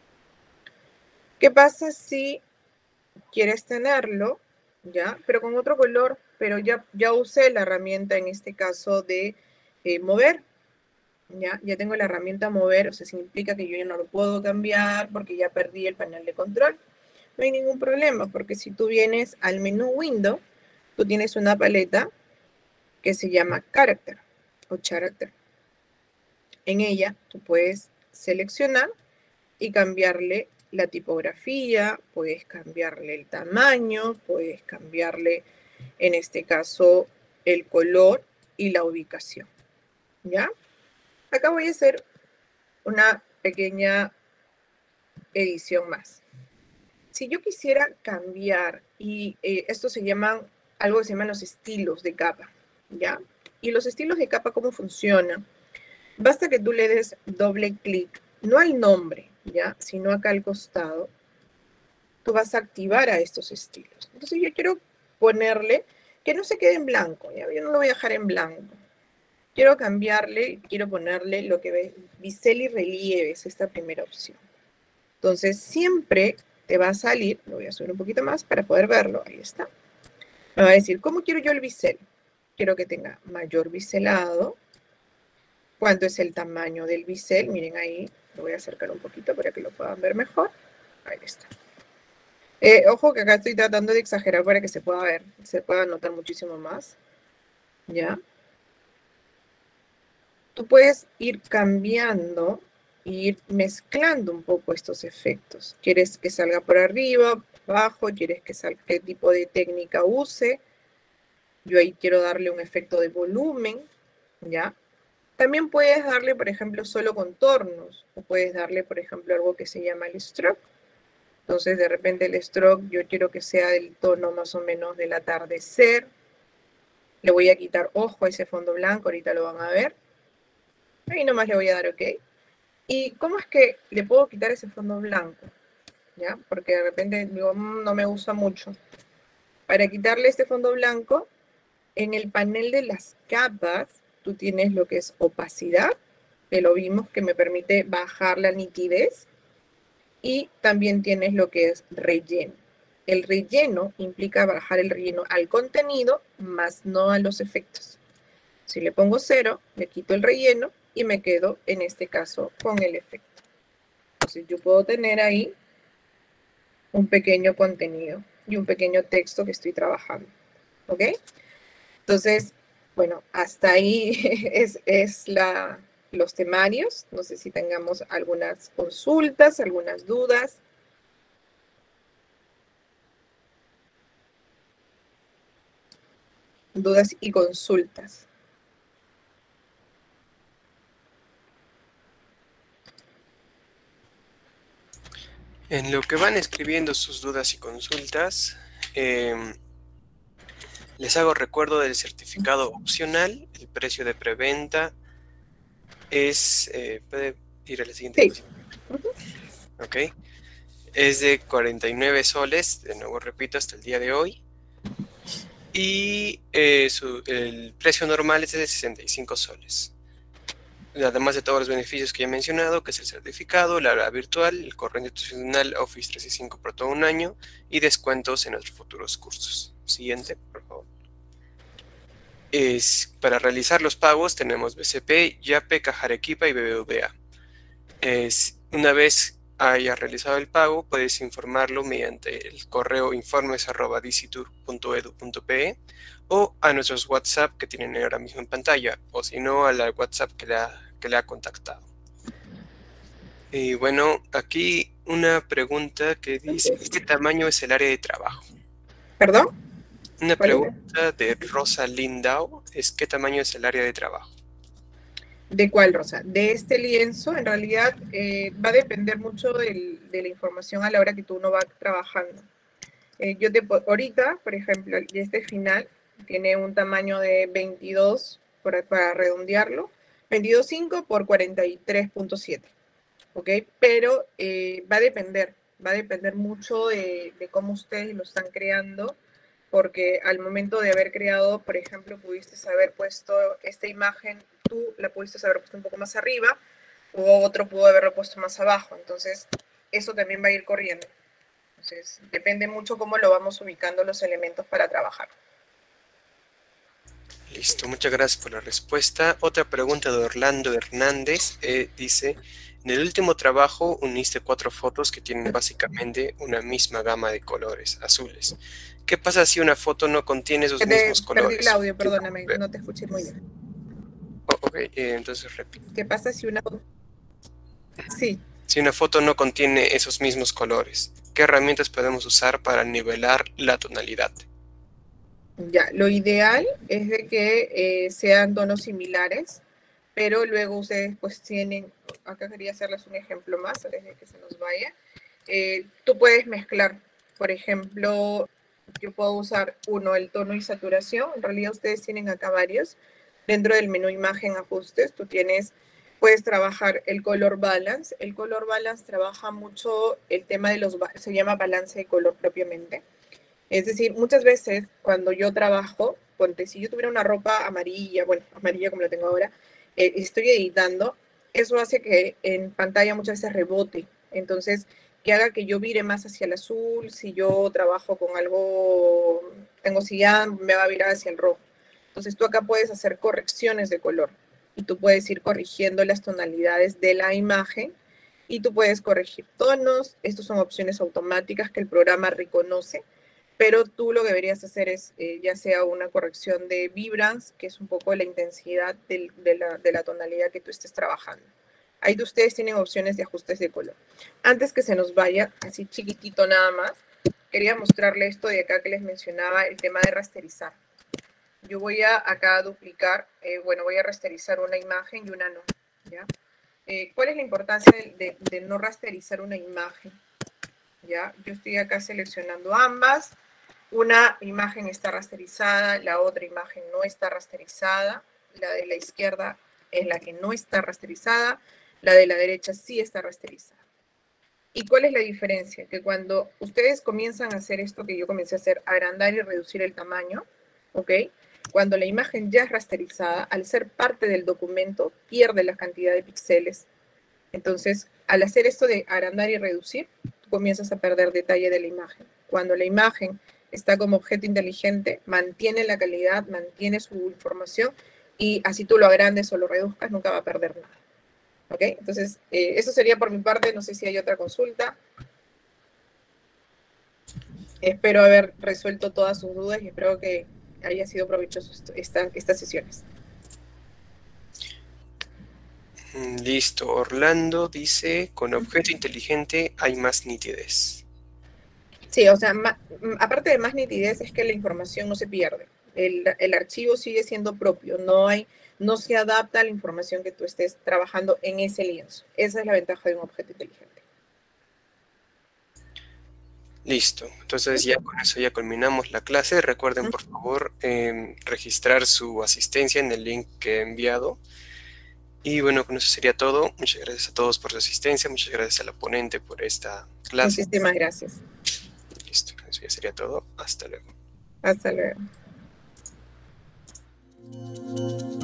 ¿Qué pasa si quieres tenerlo, ya, pero con otro color, pero ya, ya usé la herramienta en este caso de eh, mover? ¿Ya? Ya tengo la herramienta mover, o sea, significa que yo ya no lo puedo cambiar porque ya perdí el panel de control. No hay ningún problema, porque si tú vienes al menú Window, tú tienes una paleta que se llama Character o Character. En ella tú puedes seleccionar y cambiarle la tipografía, puedes cambiarle el tamaño, puedes cambiarle, en este caso, el color y la ubicación, ¿ya? Acá voy a hacer una pequeña edición más. Si yo quisiera cambiar, y eh, esto se llaman, algo que se llaman los estilos de capa, ¿ya? Y los estilos de capa, ¿cómo funcionan? Basta que tú le des doble clic, no al nombre, ¿ya? Sino acá al costado. Tú vas a activar a estos estilos. Entonces yo quiero ponerle, que no se quede en blanco, ¿ya? Yo no lo voy a dejar en blanco. Quiero cambiarle, quiero ponerle lo que ve, bisel y relieve, es esta primera opción. Entonces siempre te va a salir, lo voy a subir un poquito más para poder verlo, ahí está. Me va a decir, ¿cómo quiero yo el bisel? Quiero que tenga mayor biselado. ¿Cuánto es el tamaño del bisel? Miren ahí, lo voy a acercar un poquito para que lo puedan ver mejor. Ahí está. Eh, ojo que acá estoy tratando de exagerar para que se pueda ver, se pueda notar muchísimo más. ¿Ya? Tú puedes ir cambiando, ir mezclando un poco estos efectos. ¿Quieres que salga por arriba, abajo? ¿Quieres que salga qué tipo de técnica use? Yo ahí quiero darle un efecto de volumen, ¿ya? También puedes darle, por ejemplo, solo contornos, o puedes darle, por ejemplo, algo que se llama el stroke. Entonces, de repente el stroke yo quiero que sea del tono más o menos del atardecer. Le voy a quitar ojo a ese fondo blanco, ahorita lo van a ver. Ahí nomás le voy a dar OK. ¿Y cómo es que le puedo quitar ese fondo blanco? ¿Ya? Porque de repente digo, mmm, no me gusta mucho. Para quitarle este fondo blanco, en el panel de las capas, tú tienes lo que es opacidad, que lo vimos, que me permite bajar la nitidez. Y también tienes lo que es relleno. El relleno implica bajar el relleno al contenido, más no a los efectos. Si le pongo cero, le quito el relleno y me quedo, en este caso, con el efecto. Entonces yo puedo tener ahí un pequeño contenido y un pequeño texto que estoy trabajando. ¿Ok? Entonces, bueno, hasta ahí es, es la, los temarios. No sé si tengamos algunas consultas, algunas dudas. Dudas y consultas. En lo que van escribiendo sus dudas y consultas, eh, les hago recuerdo del certificado opcional. El precio de preventa es, eh, puede ir a la siguiente Sí. diapositiva. Ok. Es de cuarenta y nueve soles, de nuevo repito, hasta el día de hoy. Y eh, su, el precio normal es de sesenta y cinco soles. Además de todos los beneficios que ya he mencionado, que es el certificado, la hora virtual, el correo institucional Office trescientos sesenta y cinco por todo un año y descuentos en nuestros futuros cursos. Siguiente, por favor. Es, para realizar los pagos tenemos B C P, Yape, Caja Arequipa y B B V A. Es, una vez haya realizado el pago, puedes informarlo mediante el correo informes arroba dicitur punto edu punto pe o a nuestros WhatsApp que tienen ahora mismo en pantalla, o si no, al WhatsApp que le ha, que le ha contactado. Y bueno, aquí una pregunta que dice, ¿qué tamaño es el área de trabajo? ¿Perdón? Una pregunta de Rosa Lindau es, ¿qué tamaño es el área de trabajo? ¿De cuál, Rosa? De este lienzo, en realidad eh, va a depender mucho del, de la información a la hora que tú no vas trabajando. Eh, yo te, ahorita, por ejemplo, este final tiene un tamaño de veintidós, para, para redondearlo, veintidós punto cinco por cuarenta y tres punto siete, ¿ok? Pero eh, va a depender, va a depender mucho de, de cómo ustedes lo están creando, porque al momento de haber creado, por ejemplo, pudiste haber puesto esta imagen, tú la pudiste haber puesto un poco más arriba, o otro pudo haberlo puesto más abajo, entonces eso también va a ir corriendo. Entonces, depende mucho cómo lo vamos ubicando los elementos para trabajar. Listo, muchas gracias por la respuesta. Otra pregunta de Orlando Hernández eh, dice, en el último trabajo uniste cuatro fotos que tienen básicamente una misma gama de colores azules. ¿Qué pasa si una foto no contiene esos Te mismos colores? Perdí el audio, perdóname, no te escuché muy bien. Oh, ok, eh, entonces repito. ¿Qué pasa si una foto... Sí. Si una foto no contiene esos mismos colores, ¿qué herramientas podemos usar para nivelar la tonalidad? Ya, lo ideal es de que eh, sean tonos similares, pero luego ustedes pues tienen, acá quería hacerles un ejemplo más antes de que se nos vaya. Eh, tú puedes mezclar, por ejemplo, yo puedo usar uno, el tono y saturación. En realidad ustedes tienen acá varios. Dentro del menú imagen ajustes, tú tienes, puedes trabajar el color balance. El color balance trabaja mucho el tema de los, se llama balance de color propiamente. Es decir, muchas veces cuando yo trabajo, ponte, si yo tuviera una ropa amarilla, bueno, amarilla como la tengo ahora, eh, estoy editando, eso hace que en pantalla muchas veces rebote. Entonces, que haga que yo vire más hacia el azul, si yo trabajo con algo, tengo cian, me va a virar hacia el rojo. Entonces, tú acá puedes hacer correcciones de color y tú puedes ir corrigiendo las tonalidades de la imagen y tú puedes corregir tonos. Estas son opciones automáticas que el programa reconoce, pero tú lo que deberías hacer es eh, ya sea una corrección de vibrance, que es un poco la intensidad del, de, la, de la tonalidad que tú estés trabajando. Ahí ustedes tienen opciones de ajustes de color. Antes que se nos vaya, así chiquitito nada más, quería mostrarle esto de acá que les mencionaba, el tema de rasterizar. Yo voy a acá duplicar, eh, bueno, voy a rasterizar una imagen y una no, ¿ya? Eh, ¿Cuál es la importancia de, de, de no rasterizar una imagen? ¿Ya? Yo estoy acá seleccionando ambas. Una imagen está rasterizada, la otra imagen no está rasterizada. La de la izquierda es la que no está rasterizada, la de la derecha sí está rasterizada. ¿Y cuál es la diferencia? Que cuando ustedes comienzan a hacer esto que yo comencé a hacer, agrandar y reducir el tamaño, ¿ok? Cuando la imagen ya es rasterizada, al ser parte del documento, pierde la cantidad de píxeles. Entonces, al hacer esto de agrandar y reducir, tú comienzas a perder detalle de la imagen. Cuando la imagen está como objeto inteligente, mantiene la calidad, mantiene su información, y así tú lo agrandes o lo reduzcas, nunca va a perder nada. ¿Ok? Entonces, eh, eso sería por mi parte. No sé si hay otra consulta. Espero haber resuelto todas sus dudas y espero que haya sido provechoso esta, estas sesiones. Listo. Orlando dice, con objeto inteligente hay más nitidez. Sí, o sea, ma, aparte de más nitidez es que la información no se pierde. El, el archivo sigue siendo propio, no hay, no se adapta a la información que tú estés trabajando en ese lienzo. Esa es la ventaja de un objeto inteligente. Listo. Entonces ya con eso ya culminamos la clase. Recuerden, por favor, eh, registrar su asistencia en el link que he enviado. Y bueno, con eso sería todo. Muchas gracias a todos por su asistencia. Muchas gracias a la ponente por esta clase. Muchísimas gracias. Listo. Eso ya sería todo. Hasta luego. Hasta luego.